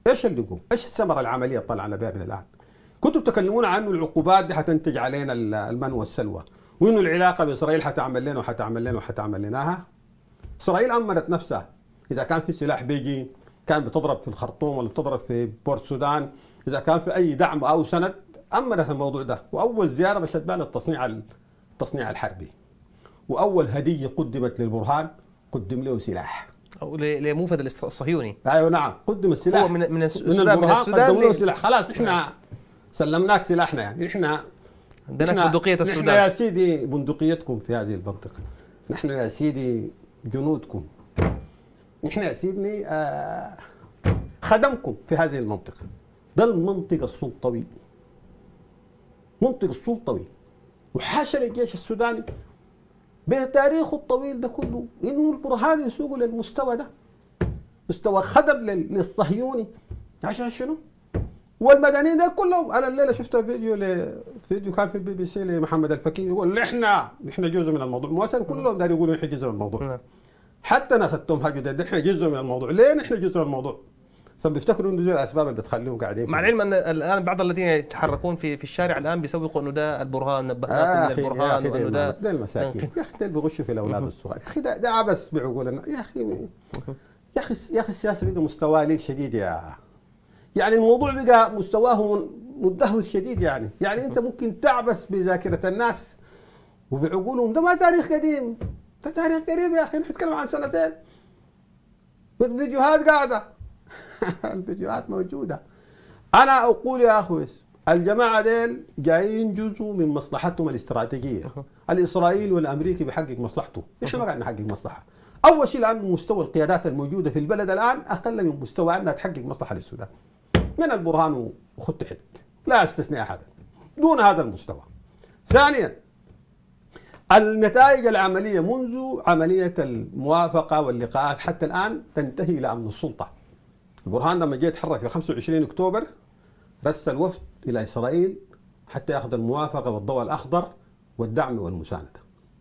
ايش اللي لقوا؟ ايش الثمره العمليه طلعنا بها من الان؟ كنتوا تتكلمون عن انه العقوبات دي حتنتج علينا المن والسلوى، وانه العلاقه باسرائيل حتعمل لنا وحتعمل لنا وحتعمل لناها. اسرائيل امنت نفسها، اذا كان في سلاح بيجي كان بتضرب في الخرطوم ولا بتضرب في بورت السودان، اذا كان في اي دعم او سند امنت الموضوع ده. واول زياره مشت بها التصنيع الحربي، واول هديه قدمت للبرهان قدم له سلاح او لموفد الصهيوني. ايوه نعم، قدم السلاح هو من السودان سلاح. خلاص احنا سلمناك سلاحنا، يعني احنا عندنا بندقية السودان. نحن يا سيدي بندقيتكم في هذه المنطقة، نحن يا سيدي جنودكم، نحن يا سيدي خدمكم في هذه المنطقة. ده المنطقة السلطوي، منطقة السلطوي، وحاشا للجيش السوداني بتاريخه الطويل ده كله انه البرهان يسوق للمستوى ده، مستوى خدم للصهيوني. عشان شنو؟ والمدنيين ده كلهم، انا الليله شفت فيديو كان في البي بي سي لمحمد الفكي يقول نحن جزء من الموضوع، المؤسسه كلهم داروا يقولوا نحن جزء من الموضوع. حتى انا اخذتهم حاجه ده نحن جزء من الموضوع. ليه نحن جزء من الموضوع؟ عشان بيفتكروا انه دي الاسباب اللي بتخليهم قاعدين. مع العلم ان الان بعض الذين يتحركون في الشارع الان بيسوقوا انه ده البرهان، نبهناكم من البرهان، وانه ده المساكين. يا اخي ده بيغشوا في الاولاد الصغار، يا اخي ده عبث بعقولنا. يا اخي السياسه بقى مستواه ليك شديد يعني الموضوع بقى مستواه مدهور شديد. يعني انت ممكن تعبث بذاكره الناس وبعقولهم. ده ما تاريخ قديم، ده تاريخ قريب يا اخي. نتكلم عن سنتين، الفيديوهات قاعده الفيديوهات موجوده. انا اقول يا اخوي الجماعه ديل جايين ينجزوا من مصلحتهم الاستراتيجيه. الاسرائيلي والامريكي بيحقق مصلحته، نحن ما قاعد نحقق مصلحه. اول شيء لانه مستوى القيادات الموجوده في البلد الان اقل من مستوى انها تحقق مصلحه للسودان. من البرهان وخط تحت لا استثناء احدا دون هذا المستوى. ثانيا النتائج العمليه منذ عمليه الموافقه واللقاءات حتى الان تنتهي الى امن السلطه. البرهان لما جاء يتحرك في 25 اكتوبر رسل وفد الى اسرائيل حتى ياخذ الموافقه والضوء الاخضر والدعم والمسانده.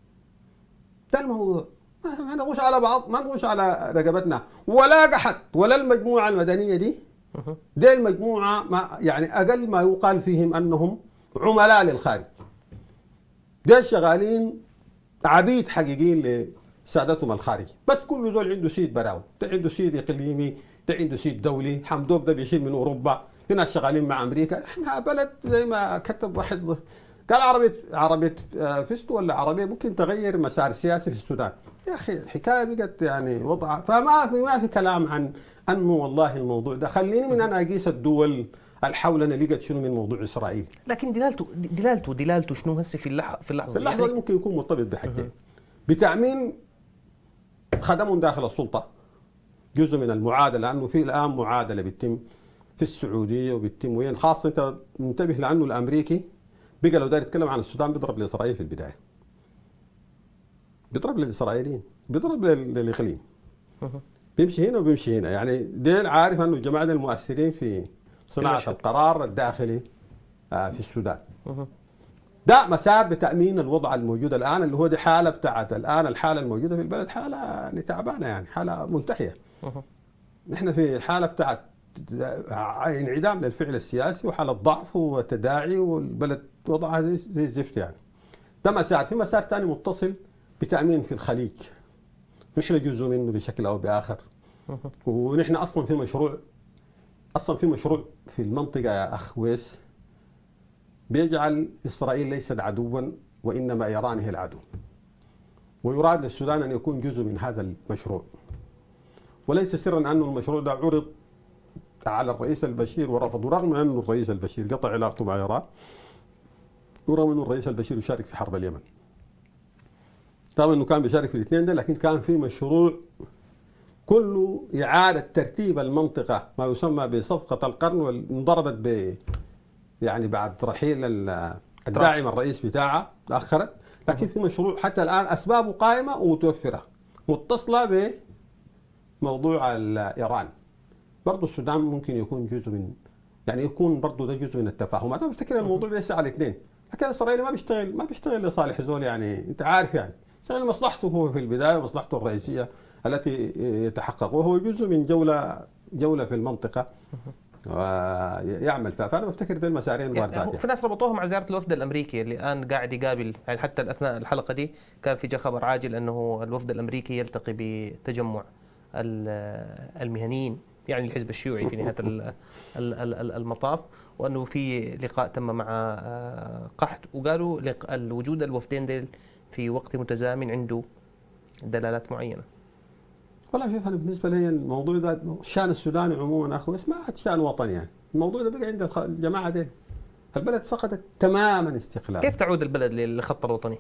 ده الموضوع. ما نغوش على بعض، ما نغوش على رقبتنا ولا قحط ولا المجموعه المدنيه دي. دي المجموعه ما يعني اقل ما يقال فيهم انهم عملاء للخارج. دي شغالين عبيد حقيقيين لسادتهم الخارجي، بس كل زول عنده سيد براوي، ده عنده سيد اقليمي، ده عنده سيد دولي. حمدوك ده بيشيل من اوروبا، في ناس شغالين مع امريكا. احنا بلد زي ما كتب واحد قال عربيه فيستو ولا عربيه ممكن تغير مسار السياسي في السودان. يا اخي الحكايه بقت يعني وضعها، فما في كلام عن انه والله الموضوع ده. خليني من انا اقيس الدول الحولنا لقت شنو من موضوع اسرائيل. لكن دلالته شنو هسه في اللحظه يعني ممكن يكون مرتبط بحاجتين: بتامين خدمهم داخل السلطه، جزء من المعادله، لانه في الان معادله بتتم في السعوديه وبتتم وين، خاصه انت منتبه لانه الامريكي بقى لو داير يتكلم عن السودان بيضرب لاسرائيل في البدايه، بيضرب للاسرائيليين، بيضرب للاقليم، بيمشي هنا وبيمشي هنا. يعني ديل عارف انه الجماعه المؤثرين في صناعه القرار الداخلي في السودان. ده مسار بتامين الوضع الموجود الان، اللي هو دي حاله بتاعت الان. الحاله الموجوده في البلد حاله يعني تعبانه، يعني حاله منتهيه. نحن في حاله بتاعت انعدام للفعل السياسي وحاله ضعف وتداعي، والبلد وضعها زي الزفت يعني. ده مسار. في مسار ثاني متصل بتامين في الخليج، نحن جزء منه بشكل او باخر. ونحن اصلا في مشروع في المنطقه يا اخ ويس بيجعل اسرائيل ليست عدوا وانما ايران هي العدو، ويراد للسودان ان يكون جزء من هذا المشروع. وليس سرا ان المشروع ده عرض على الرئيس البشير ورفض، رغم انه الرئيس البشير قطع علاقته مع ايران، ورغم انه الرئيس البشير يشارك في حرب اليمن، رغم انه كان بيشارك في الاثنين ده، لكن كان في مشروع كله اعاده ترتيب المنطقه، ما يسمى بصفقه القرن، وانضربت يعني بعد رحيل الداعم الرئيس بتاعها تاخرت. لكن في مشروع حتى الان اسبابه قائمه ومتوفره، متصله بموضوع ايران. برضه السودان ممكن يكون جزء من، يعني يكون برضه ده جزء من التفاهمات. انا بفتكر الموضوع بيسعى على الاثنين، لكن الاسرائيلي ما بيشتغل لصالح زول، يعني انت عارف، يعني مصلحته هو في البدايه، مصلحته الرئيسيه التي يتحقق، وهو جزء من جوله جوله في المنطقه ويعمل فيها، فانا بفتكر دي المشاريع الواردات. يعني في ناس ربطوها مع زياره الوفد الامريكي اللي الان قاعد يقابل، يعني حتى اثناء الحلقه دي كان في خبر عاجل انه الوفد الامريكي يلتقي بتجمع المهنيين يعني الحزب الشيوعي في نهايه المطاف، وانه في لقاء تم مع قحط، وقالوا وجود الوفدين ديل في وقت متزامن عنده دلالات معينه. والله شوف انا بالنسبه لي الموضوع ده الشان السوداني عموما اخوي ما عاد شان وطني، يعني الموضوع ده بقى عند الجماعه دي. البلد فقدت تماما استقلال. كيف تعود البلد للخط الوطني؟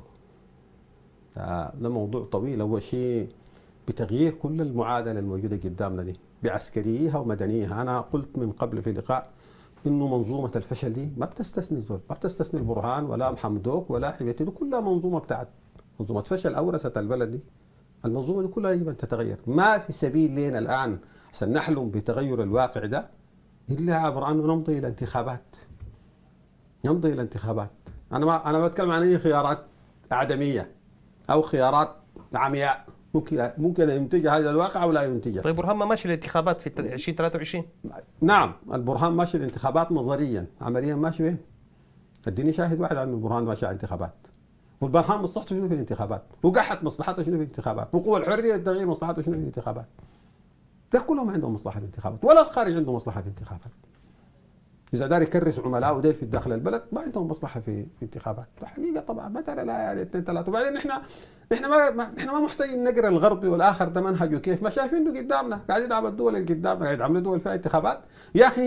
ده موضوع طويل. اول شيء بتغيير كل المعادله الموجوده قدامنا دي بعسكريها ومدنيها. انا قلت من قبل في لقاء انه منظومه الفشل دي ما بتستثني زول، ما بتستثني البرهان ولا محمدوك ولا حبيبتي، دي كلها منظومه بتاعت منظومه فشل اورثت البلد دي. المنظومه دي كلها يجب ان تتغير. ما في سبيل لنا الان عشان نحلم بتغير الواقع ده الا عبر انه نمضي الى انتخابات. نمضي الى انتخابات. انا بتكلم عن اي خيارات عدميه او خيارات عمياء ممكن ينتجها هذا الواقع او لا ينتجها. طيب برهان ما ماشي الانتخابات في 2023؟ نعم البرهان ماشي الانتخابات نظريا، عمليا ماشي وين؟ اديني شاهد واحد عن البرهان ماشي على انتخابات. والبرهان مصلحته شنو في الانتخابات؟ وقحت مصلحته شنو في الانتخابات؟ وقوى الحريه والتغيير مصلحته شنو في الانتخابات؟ ده كلهم عندهم مصلحه في الانتخابات، ولا الخارج عنده مصلحه في الانتخابات. اذا دار يكرس عملائه ديل في داخل البلد ما عندهم مصلحه في انتخابات، حقيقه طبعا ما ترى لا يعني اثنين ثلاثه. وبعدين نحن ما محتاجين نقرا الغربي والاخر ده منهجه كيف، ما شايفينه قدامنا، قاعدين يدعموا الدول اللي قدامنا، قاعد يعملوا دول فيها انتخابات. يا اخي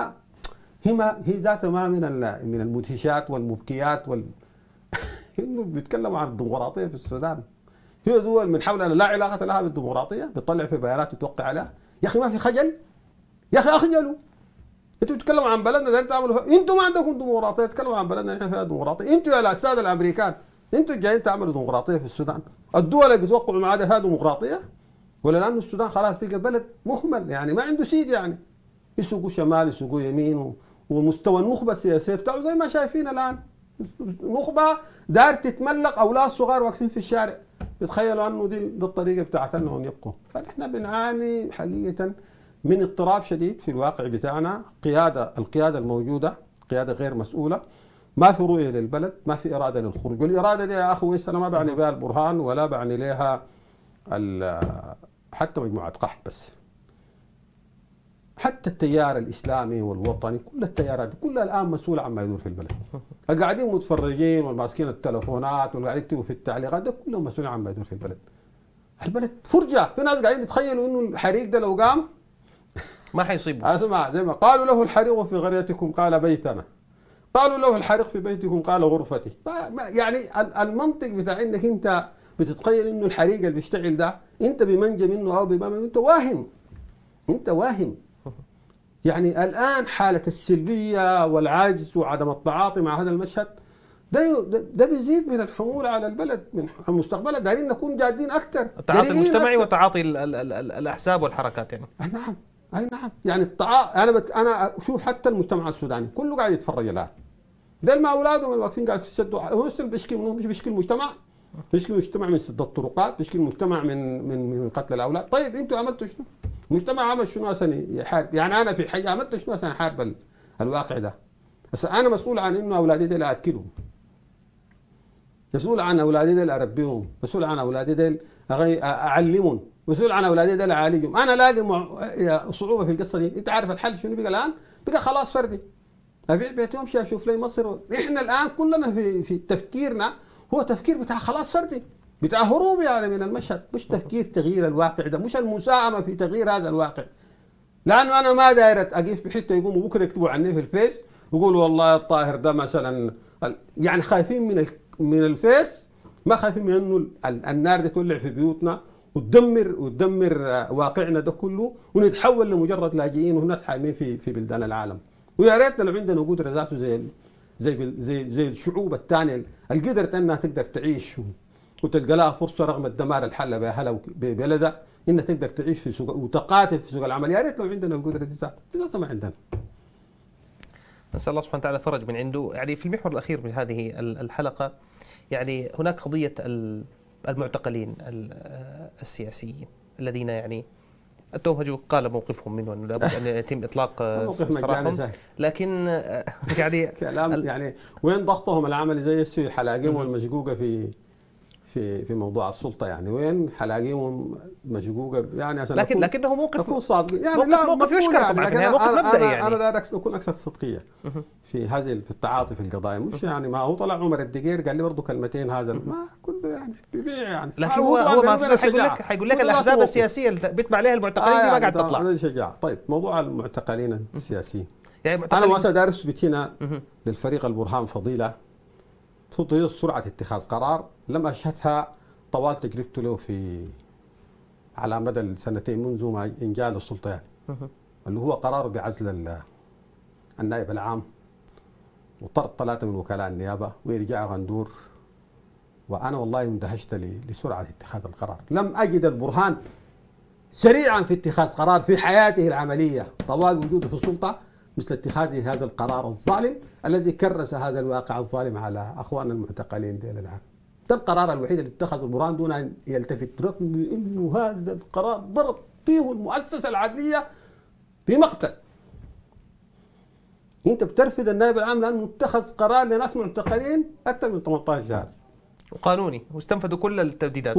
هي ذاتها ما من المدهشات والمبكيات انه بيتكلموا عن الديمقراطيه في السودان. هي دول من حولنا لا علاقه لها بالديمقراطيه، بتطلع في بيانات وتوقع عليها. يا اخي ما في خجل؟ يا اخي اخجلوا. انتوا بتتكلموا عن بلدنا ده تعملوا، انتوا ما عندكم ديمقراطيه، تتكلموا عن بلدنا نحن فيها ديمقراطيه. انتوا يا الساده الامريكان انتوا جايين تعملوا ديمقراطيه في السودان. الدول اللي بتوقعوا معاها فيها ديمقراطيه ولا لانه السودان خلاص بقى بلد مهمل، يعني ما عنده سيد، يعني يسوقوا شمال يسوقوا يمين، ومستوى النخبه السياسيه بتاعه زي ما شايفين الان. نخبه دار تتملق اولاد صغار واقفين في الشارع يتخيلوا انه دي الطريقه بتاعت انهم يبقوا. فنحن بنعاني حقيقه من اضطراب شديد في الواقع بتاعنا. القياده الموجوده قياده غير مسؤوله، ما في رؤيه للبلد، ما في اراده للخروج. والاراده دي يا اخو انا ما بعني بها البرهان ولا بعني لها حتى مجموعه قحط بس، حتى التيار الاسلامي والوطني، كل التيارات كلها الان مسؤوله عما يدور في البلد. القاعدين متفرجين والماسكين التلفونات والقاعدين يكتبوا في التعليقات ده كلهم مسؤولين عما يدور في البلد. البلد فرجه، في ناس قاعدين يتخيلوا انه الحريق ده لو قام ما حيصيبه. اسمع زي ما قالوا له الحريق في قريتكم قال بيتنا، قالوا له الحريق في بيتكم قال غرفتي. يعني المنطق بتاع انك انت بتتخيل انه الحريق اللي بيشتعل ده انت بمنجى منه او بما منه، انت واهم. يعني الان حاله السلبيه والعجز وعدم التعاطي مع هذا المشهد ده بيزيد من الحمول على البلد من مستقبلها. دايرين نكون جادين اكثر، التعاطي المجتمعي وتعاطي الاحزاب والحركات. يعني اي نعم يعني انا شوف حتى المجتمع السوداني كله قاعد يتفرج الان. ده ما اولادهم واقفين قاعد يسدوا، هو نفس اللي بيشكي منه، مش بيشكي المجتمع، بيشكي المجتمع من سد الطرقات، بيشكي المجتمع من قتل الاولاد. طيب انتوا عملتوا شنو؟ المجتمع عمل شنو عشان يحارب؟ يعني انا في حاجه عملت شنو عشان احارب الواقع ده؟ بس انا مسؤول عن انه اولادي ديل اكلهم، مسؤول عن اولادي ديل اربيهم، مسؤول عن اولادي ديل اعلمهم، مسؤول عن اولادي ديل اعالجهم. انا لاقي صعوبه في القصه دي. انت عارف الحل شنو بقى الان؟ بقى خلاص فردي، ابيع بيتي وامشي اشوف لي مصر. احنا الان كلنا في تفكيرنا هو تفكير بتاع خلاص فردي، بتاع هروب يعني من المشهد، مش تفكير تغيير الواقع ده، مش المساهمه في تغيير هذا الواقع. لانه انا ما داير اقف في حته يقوموا بكره يكتبوا عني في الفيس ويقولوا والله الطاهر ده مثلا، يعني خايفين من الفيس، ما خايفين من انه النار دي تولع في بيوتنا وتدمر واقعنا ده كله ونتحول لمجرد لاجئين وناس حايمين في بلدان العالم. ويا ريتنا لو عندنا قدره ذاته زي الشعوب الثانيه اللي قدرت انها تقدر تعيش وتلقى لها فرصه رغم الدمار الحل باهلها ببلدها انها تقدر تعيش في سوق وتقاتل في سوق العمل. يا ريت لو عندنا القدره دي ذاتها ما عندنا. نسال الله سبحانه وتعالى فرج من عنده. يعني في المحور الاخير من هذه الحلقه، يعني هناك قضيه المعتقلين السياسيين الذين يعني التوهج قال موقفهم منه أنه لابد أن يتم إطلاق سراحهم، لكن يعني كلام يعني وين ضغطهم العملي زي السوي حلاقيهم المشقوقة في موضوع السلطة، يعني وين حلاقيهم مشقوقة يعني عشان لكنه موقف صادق يعني موقف يشكر يعني طبعا، يعني موقف مبدئي يعني أنا داير أكون أكثر صدقية في التعاطي في القضايا، مش يعني ما هو طلع عمر الدقير قال لي برضه كلمتين هذا ما كله يعني بيبيع يعني، لكن هو ما في حيقول لك الأحزاب السياسية اللي بيتبع عليها المعتقلين دي ما قاعد تطلع. هذا شجاع. طيب موضوع المعتقلين السياسيين، يعني أنا مثلا داير أثبت هنا للفريق البرهان فضيلة سرعة اتخاذ قرار لم أشهدها طوال تجربته له على مدى السنتين منذ ما إنجال السلطة يعني، اللي هو قرار بعزل النائب العام وطرد 3 من وكلاء النيابة وإرجاع غندور، وأنا والله اندهشت لسرعة اتخاذ القرار. لم أجد البرهان سريعا في اتخاذ قرار في حياته العملية طوال وجوده في السلطة مثل اتخاذ هذا القرار الظالم الذي كرس هذا الواقع الظالم على أخواننا المعتقلين ديل العام. ده القرار الوحيد اللي اتخذه البرهان دون أن يلتفت، رغم أنه هذا القرار ضرب فيه المؤسسة العدلية بمقتل. أنت بترفض النائب العام لأنه اتخذ قرار لناس معتقلين أكثر من 18 شهر وقانوني، واستنفذوا كل التمديدات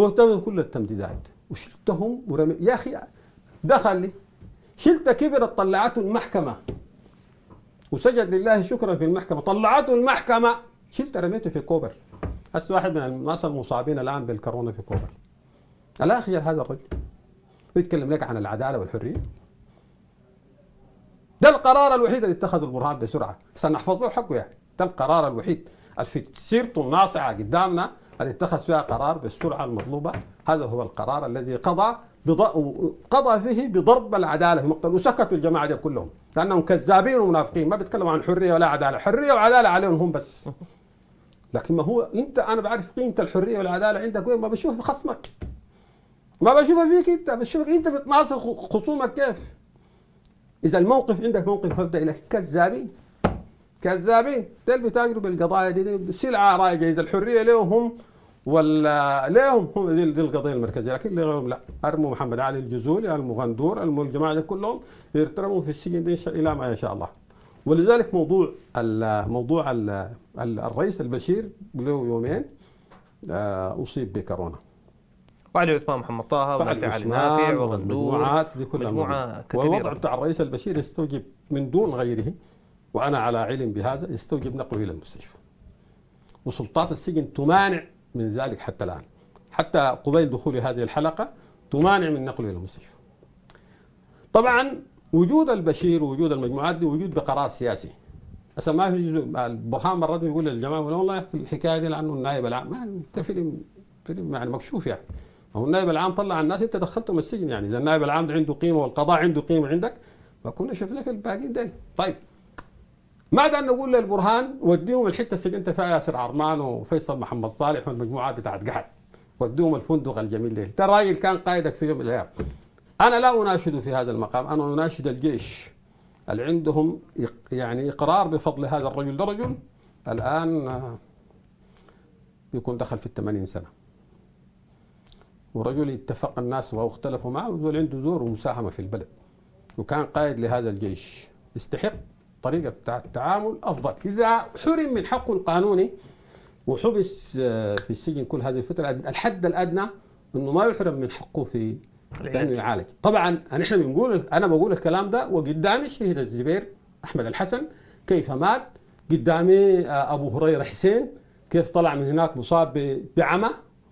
وشلتهم ورمي. يا أخي دخل لي شلت كبر طلعته المحكمة وسجد لله شكرا في المحكمة، طلعته المحكمة شلت رميته في كوبر. هسه واحد من الناس المصابين الآن بالكورونا في كوبر. ألا أخجل هذا الرجل ويتكلم لك عن العدالة والحرية؟ ده القرار الوحيد اللي اتخذه البرهان بسرعة، سنحفظ له حقه يعني. ده القرار الوحيد في سيرته الناصعة قدامنا اللي اتخذ فيها قرار بالسرعة المطلوبة. هذا هو القرار الذي قضى فيه بضرب العدالة في مقتل، وسكتوا الجماعة دي كلهم لأنهم كذابين ومنافقين، ما بيتكلموا عن حرية ولا عدالة، حرية وعدالة عليهم هم بس. لكن ما هو أنا بعرف قيمة الحرية والعدالة عندك وين، ما بشوفها في خصمك، ما بشوفها فيك أنت، بشوفك أنت بتناصر خصومك كيف. إذا الموقف عندك موقف مبدئي لك كذابين ديل بيتاجروا بالقضايا دي سلعة رايجة. إذا الحرية لهم هم ولا لهم هم دي القضية المركزية، لكن لهم لا. أرموا محمد علي الجزولي، أرموا غندور، أرموا الجماعة دي كلهم يرترموا في السجن دي إلى ما يشاء الله. ولذلك موضوع الرئيس البشير له يومين أصيب بكورونا، وعلي عثمان محمد طه ونافع علي نافع وغندور، مجموعة كبيرة. والوضع بتاع الرئيس البشير يستوجب من دون غيره، وأنا على علم بهذا، يستوجب نقله إلى المستشفى، وسلطات السجن تمانع من ذلك حتى الآن، حتى قبيل دخول هذه الحلقة تمانع من نقله إلى المستشفى. طبعا وجود البشير ووجود المجموعات دي وجود بقرار سياسي. هسه ما في البرهان مرات بيقول للجماعه والله الحكايه دي لانه النائب العام، ما انت فيلم يعني مكشوف يعني. هو النائب العام طلع الناس انت دخلتهم السجن، يعني اذا النائب العام عنده قيمه والقضاء عنده قيمه عندك ما كنا شفنا في الباقيين دي. طيب ما دام نقول للبرهان وديهم الحته سجنت فيها ياسر عرمان وفيصل محمد صالح والمجموعات بتاعت قحط، وديهم الفندق الجميل ده. ده راجل كان قائدك في يوم من الايام. أنا لا أناشد في هذا المقام، أنا أناشد الجيش اللي عندهم يعني إقرار بفضل هذا الرجل. ده رجل الآن بيكون دخل في 80 سنة، ورجل اتفق الناس واختلفوا معه، ورجل عنده دور ومساهمة في البلد، وكان قائد لهذا الجيش، يستحق طريقة التعامل أفضل. إذا حرم من حقه القانوني وحبس في السجن كل هذه الفترة، الحد الأدنى إنه ما يحرم من حقه في لأنه يعالج. طبعا نحن بنقول، أنا بقول الكلام ده وقدامي الشهيد الزبير أحمد الحسن كيف مات، قدامي أبو هريرة حسين كيف طلع من هناك مصاب بعمى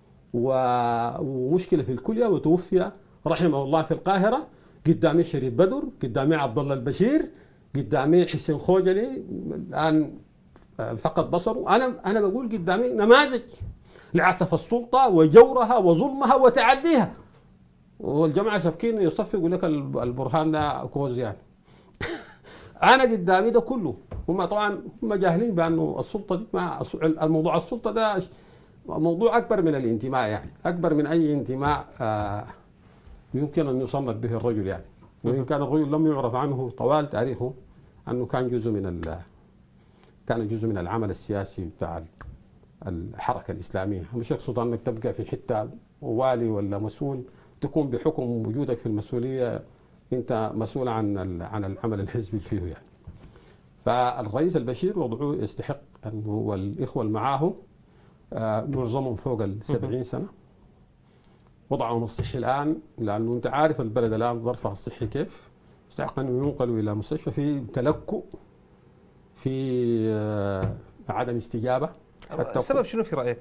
ومشكلة في الكلية وتوفي رحمه الله في القاهرة، قدامي شريف بدر، قدامي عبد الله البشير، قدامي حسين خوجلي الآن فقد بصره. أنا بقول قدامي نماذج لعسف السلطة وجورها وظلمها وتعديها، والجماعة شابكين يصفقوا يقول لك البرهان ده كوز يعني. أنا قدامي ده كله، هم طبعا هم جاهلين بأنه السلطة دي الموضوع السلطة ده موضوع أكبر من الانتماء، يعني أكبر من أي انتماء يمكن أن يصنف به الرجل يعني. وإن كان الرجل لم يعرف عنه طوال تاريخه أنه كان جزء من العمل السياسي بتاع الحركة الإسلامية. مش يقصد أنك تبقى في حتة والي ولا مسؤول تكون بحكم وجودك في المسؤوليه انت مسؤول عن العمل الحزبي فيه يعني. فالرئيس البشير وضعه يستحق انه والاخوه اللي معاه معظمهم فوق ال 70 سنه. وضعهم الصحي الان لانه انت عارف البلد الان ظرفها الصحي كيف، يستحق انه ينقلوا الى مستشفى في تلكؤ، في عدم استجابه. السبب شنو في رايك؟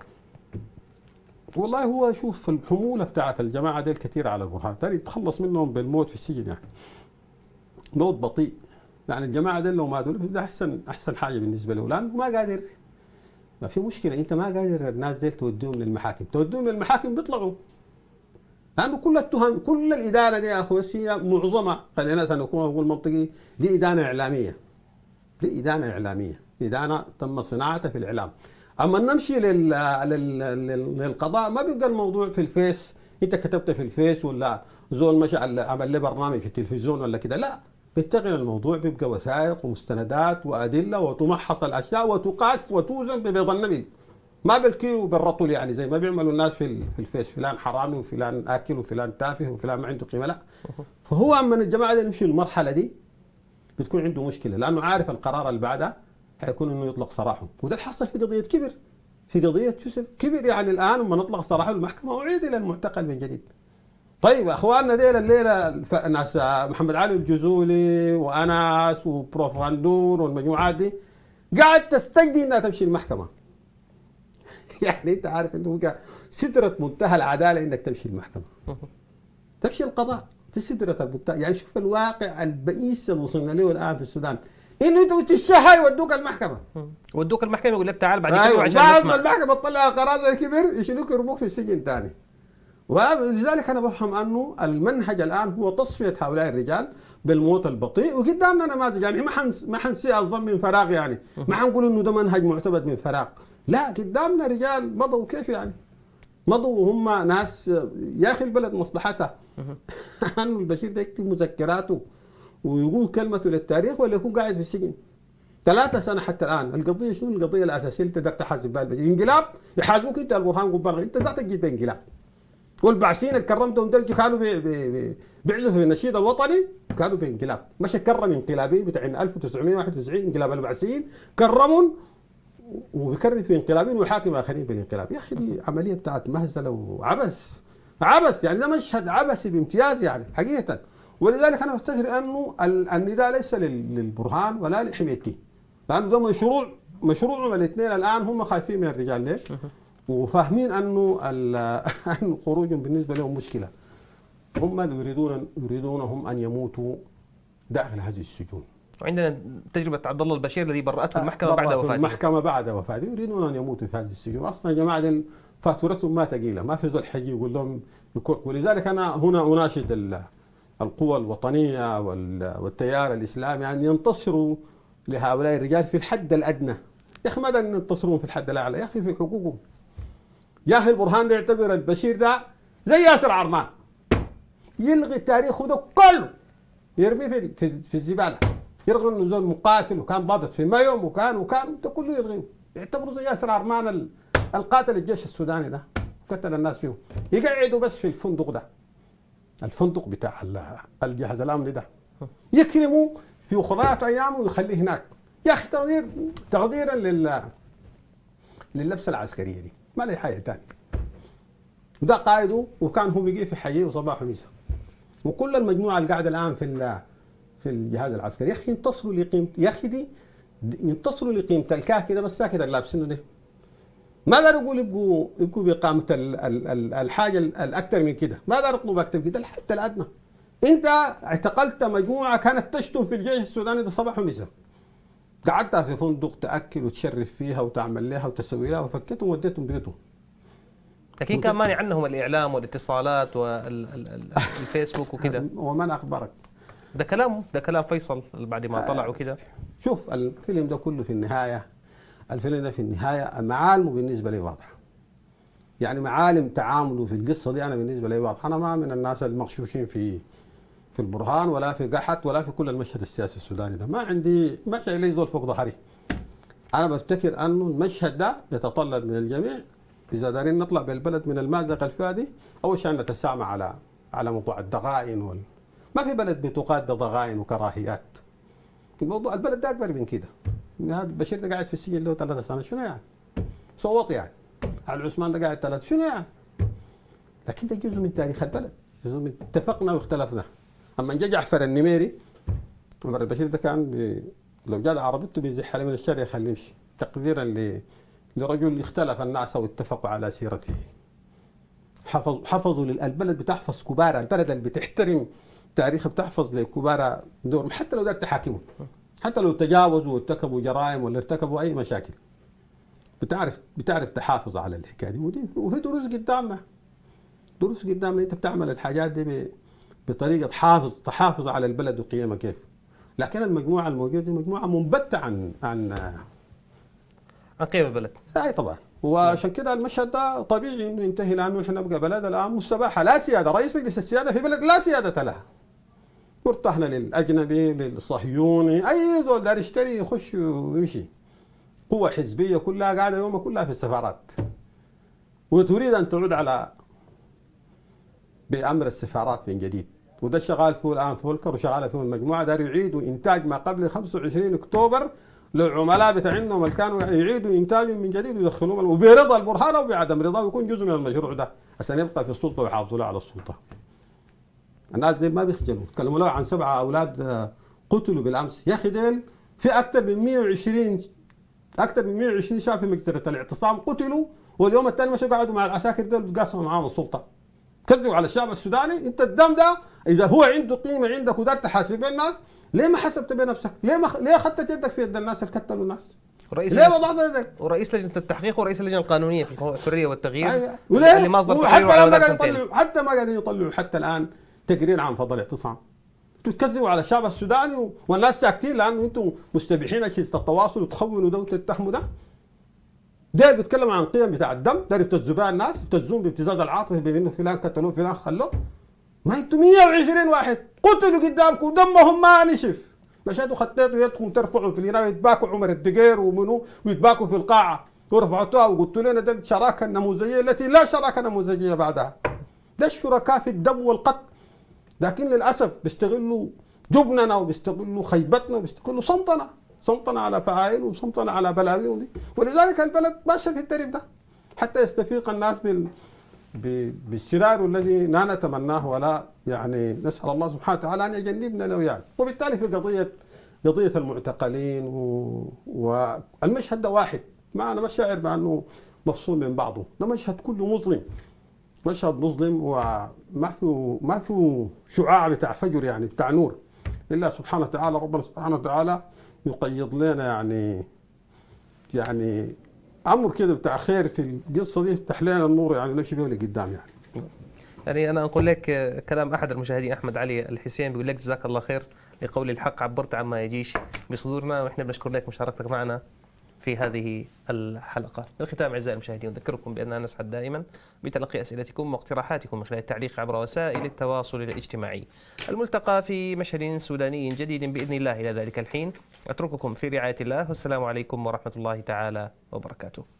والله هو شوف الحموله بتاعت الجماعه دي كثير على البرهان، تاني تخلص منهم بالموت في السجن يعني. موت بطيء. يعني الجماعه دي لو ماتوا ده احسن حاجه بالنسبه له، لانه ما قادر. ما في مشكله، انت ما قادر الناس دي توديهم للمحاكم، توديهم للمحاكم بيطلعوا. لانه كل التهم، كل الاداره دي يا اخوي هي معظمها، خلينا نكون نقول منطقي، دي ادانه اعلاميه. دي ادانه اعلاميه، ادانه تم صناعتها في الاعلام. اما نمشي للقضاء ما بيبقى الموضوع في الفيس، انت كتبت في الفيس ولا زول مشى عمل له برنامج في التلفزيون ولا كده، لا، بيتغير الموضوع، بيبقى وثائق ومستندات وادله وتمحص الاشياء وتقاس وتوزن ببيض النمل، ما بالكيلو وبالرطل يعني زي ما بيعملوا الناس في الفيس، فلان حرامي وفلان اكل وفلان تافه وفلان ما عنده قيمه، لا. فهو اما الجماعه دي يمشي المرحله دي بتكون عنده مشكله، لانه عارف القرار اللي بعدها حيكون انه يطلق سراحه، وده اللي حصل في قضيه كبر، في قضيه يوسف كبر يعني الان لما نطلق سراحه المحكمه وعيد الى المعتقل من جديد. طيب اخواننا ديل الليله ناس محمد علي الجزولي وانس وبروف غندور والمجموعات دي قاعد تستجدي انها تمشي المحكمه. يعني انت عارف انه سدره منتهى العداله انك تمشي المحكمه. تمشي القضاء، سدره المنتهى، يعني شوف الواقع البئيس اللي وصلنا له الان في السودان، انه انتوا تشهى يودوك المحكمه. ودوك المحكمه يقول لك تعال بعد كده أيوة. عشان نسمع. المحكمه تطلع قرار زي كبير يشيلوك يرموك في السجن ثاني. ولذلك انا بفهم انه المنهج الان هو تصفيه هؤلاء الرجال بالموت البطيء، وقدامنا نماذج يعني ما حنسي الظن من فراغ يعني، ما حنقول انه ده منهج معتمد من فراغ، لا، قدامنا رجال مضوا كيف يعني؟ مضوا وهم ناس يا اخي البلد مصلحتها انه البشير ده يكتب مذكراته ويقول كلمته للتاريخ ولا يكون قاعد في السجن 3 سنة حتى الان. القضيه شنو القضيه الاساسيه اللي تقدر تحاسب بها البشير؟ انقلاب يحاسبوك انت البرهان قبار، انت ذاتك جيت بانقلاب. والبعثيين اللي كرمتهم دول كانوا بيعزفوا في النشيد الوطني، كانوا بانقلاب، مش كرم انقلابيين بتاع 1991 انقلاب البعثيين كرمهم وبيكرم في انقلابين ويحاكم اخرين بالانقلاب. يا اخي دي عمليه بتاعت مهزله وعبث، عبث يعني، ده مشهد عبثي بامتياز يعني حقيقه. ولذلك انا بفتكر انه النداء ليس للبرهان ولا لحميتي، لانه ده مشروعهم الاثنين الان هم خايفين من الرجال ليش؟ وفاهمين انه خروجهم بالنسبه لهم مشكله. هم يريدونهم ان يموتوا داخل هذه السجون. وعندنا تجربه عبد الله البشير الذي برأته المحكمه بعد وفاته. المحكمه بعد وفاته، يريدون ان يموتوا في هذه السجون، اصلا يا جماعه دي فاتورتهم ما ثقيله، ما في زول حيجي يقول لهم ولذلك انا هنا اناشد القوى الوطنيه والتيار الاسلامي ان ينتصروا لهؤلاء الرجال في الحد الادنى. يا اخي ماذا ننتصرهم في الحد الاعلى؟ يا اخي في حقوقهم. يا اخي البرهان ده يعتبر البشير ده زي ياسر عرمان، يلغي التاريخ ده كله، يرميه في الزباله، يلغي انه زول مقاتل وكان ضابط في مايوم وكان ده كله يلغيه، يعتبروا زي ياسر عرمان القاتل الجيش السوداني ده قتل الناس فيه، يقعدوا بس في الفندق ده، الفندق بتاع الجهاز الامني ده، يكرموا في اخرات ايامه ويخليه هناك. يا اخي تقديرا لللبسه العسكريه دي، ما لي حاجه ثانيه. وده قائده وكان هو بيجي في حيه وصباح ومساء. وكل المجموعه اللي قاعده الان في الجهاز العسكري، يا اخي ينتصروا لقيمه، يا اخي دي ينتصروا لقيمه الكاكي ده بس كده لابسينه ده. ما اقدر اقول يبقوا بقامه الحاجه الاكثر من كده، ما اقدر اطلب اكثر كده حتى الادنى. انت اعتقلت مجموعه كانت تشتم في الجيش السوداني ده صباح ومساء. قعدتها في فندق تاكل وتشرف فيها وتعمل لها وتسوي لها وفكتهم وديتهم بيتهم. لكن كان مانع عنهم الاعلام والاتصالات والفيسبوك وكده. ومن اخبرك؟ ده كلام فيصل بعد ما طلع وكده. شوف الفيلم ده كله في النهايه، الفيلم ده في النهايه معالمه بالنسبه لي واضحه. يعني معالم تعامله في القصه دي انا بالنسبه لي واضحه، انا ما من الناس المغشوشين في البرهان ولا في قحط ولا في كل المشهد السياسي السوداني ده، ما عندي ما شايل لي زول فوق ظهري. انا بفتكر انه المشهد ده يتطلب من الجميع اذا دارين نطلع بالبلد من المازق الفادي، اول شيء نتسامى على موضوع الضغائن ما في بلد بتقاد بضغائن وكراهيات. الموضوع البلد ده اكبر من كده. هذا بشير ده قاعد في السجن له 3 سنوات، شنو يعني؟ صوت يعني. على عثمان ده قاعد 3، شنو يعني؟ لكن ده جزء من تاريخ البلد، جزء من اتفقنا واختلفنا. اما جاء جعفر النميري عمر البشير ده كان لو جاء عربيته بيزح عليه من الشارع يخليه يمشي، تقديرا لرجل اختلف الناس واتفقوا على سيرته. حفظوا البلد بتحفظ كبار، البلد اللي بتحترم تاريخ بتحفظ لكبار دورهم، حتى لو دار تحاكمهم، حتى لو تجاوزوا وارتكبوا جرائم ولا ارتكبوا اي مشاكل. بتعرف تحافظ على الحكايه دي، وفي دروس قدامنا. دروس قدامنا، انت بتعمل الحاجات دي بطريقه تحافظ على البلد وقيمها كيف. لكن المجموعه الموجوده دي مجموعه منبته عن قيم البلد. اي طبعا، وعشان كده المشهد ده طبيعي انه ينتهي، لانه نحن نبقى بلد الان مستباحه لا سياده، رئيس مجلس السياده في بلد لا سياده لها. مرتهنه للاجنبي للصهيوني، اي زول دار يشتري يخش ويمشي. قوه حزبيه كلها قاعده يومها كلها في السفارات. وتريد ان تعود على بامر السفارات من جديد، وده شغال فيه الان فولكر وشغاله فيه المجموعه، دار يعيدوا انتاج ما قبل 25 اكتوبر للعملاء بتاعهم اللي كانوا يعيدوا انتاجهم من جديد ويدخلوهم وبرضا البرهان او بعدم رضاه، ويكون جزء من المشروع ده عشان يبقى في السلطه ويحافظوا له على السلطه. الناس دي ما بيخجلوا، تكلموا له عن 7 اولاد قتلوا بالامس، يا اخي ديل في اكثر من 120 شاب في مجزره الاعتصام قتلوا، واليوم الثاني مشوا قعدوا مع العساكر ديل وتقاسموا معاهم السلطه. كذبوا على الشعب السوداني. انت الدم ده اذا هو عنده قيمه عندك ودار تحاسب الناس، ليه ما حسبت بنفسك؟ ليه اخذت يدك في يد الناس اللي قتلوا الناس؟ ليه وضعت يدك؟ ورئيس لجنه التحقيق ورئيس اللجنه القانونيه في الحريه والتغيير أيوة. اللي ما اصدر تقريره على مدار سنتين. حتى ما قاعدين يطلعوا حتى الان تقرير عن فضل الاعتصام. تكذبوا على الشعب السوداني والناس ساكتين لانه انتم مستبيحين اجهزه التواصل وتخونوا دوله التهم ده. ده بيتكلم عن القيم بتاع الدم، ده يبتزوا بها الناس، يبتزون بابتزاز العاطفه بانه فلان قتلوه فلان خلوه. ما انتم 120 واحد قتلوا قدامكم ودمهم ما نشف. مشيتوا خطيتوا يدكم ترفعوا في الهنا ويتباكوا عمر الدقير ومنو ويتباكوا في القاعه ورفعتوها وقلتوا لنا ده الشراكه النموذجيه التي لا شراكه نموذجيه بعدها. ده الشركاء في الدم والقتل. لكن للاسف بيستغلوا جبننا وبيستغلوا خيبتنا وبيستغلوا صمتنا على فعائل وصمتنا على بلاويهم دي، ولذلك البلد ماشيه في التريب ده حتى يستفيق الناس بالشرار الذي لا نتمناه ولا يعني نسال الله سبحانه وتعالى ان يجنبنا له يعني. وبالتالي في قضيه المعتقلين والمشهد ده واحد، ما انا مش شاعر بانه مفصول من بعضه، ده مشهد كله مظلم، مشهد مظلم وما فيه شعاع بتاع فجر يعني بتاع نور، الا سبحانه وتعالى ربنا سبحانه وتعالى يقيض لنا يعني امر كده بتاع خير في القصه دي، يفتح لنا النور يعني نمشي به لقدام يعني انا اقول لك كلام احد المشاهدين احمد علي الحسين بيقول لك جزاك الله خير لقول الحق، عبرت عما يجيش بصدورنا، واحنا بنشكر لك مشاركتك معنا في هذه الحلقة. بالختام أعزائي المشاهدين نذكركم بأننا نسعد دائما بتلقي أسئلتكم واقتراحاتكم من خلال التعليق عبر وسائل التواصل الاجتماعي. الملتقى في مشهد سوداني جديد بإذن الله. إلى ذلك الحين أترككم في رعاية الله، والسلام عليكم ورحمة الله تعالى وبركاته.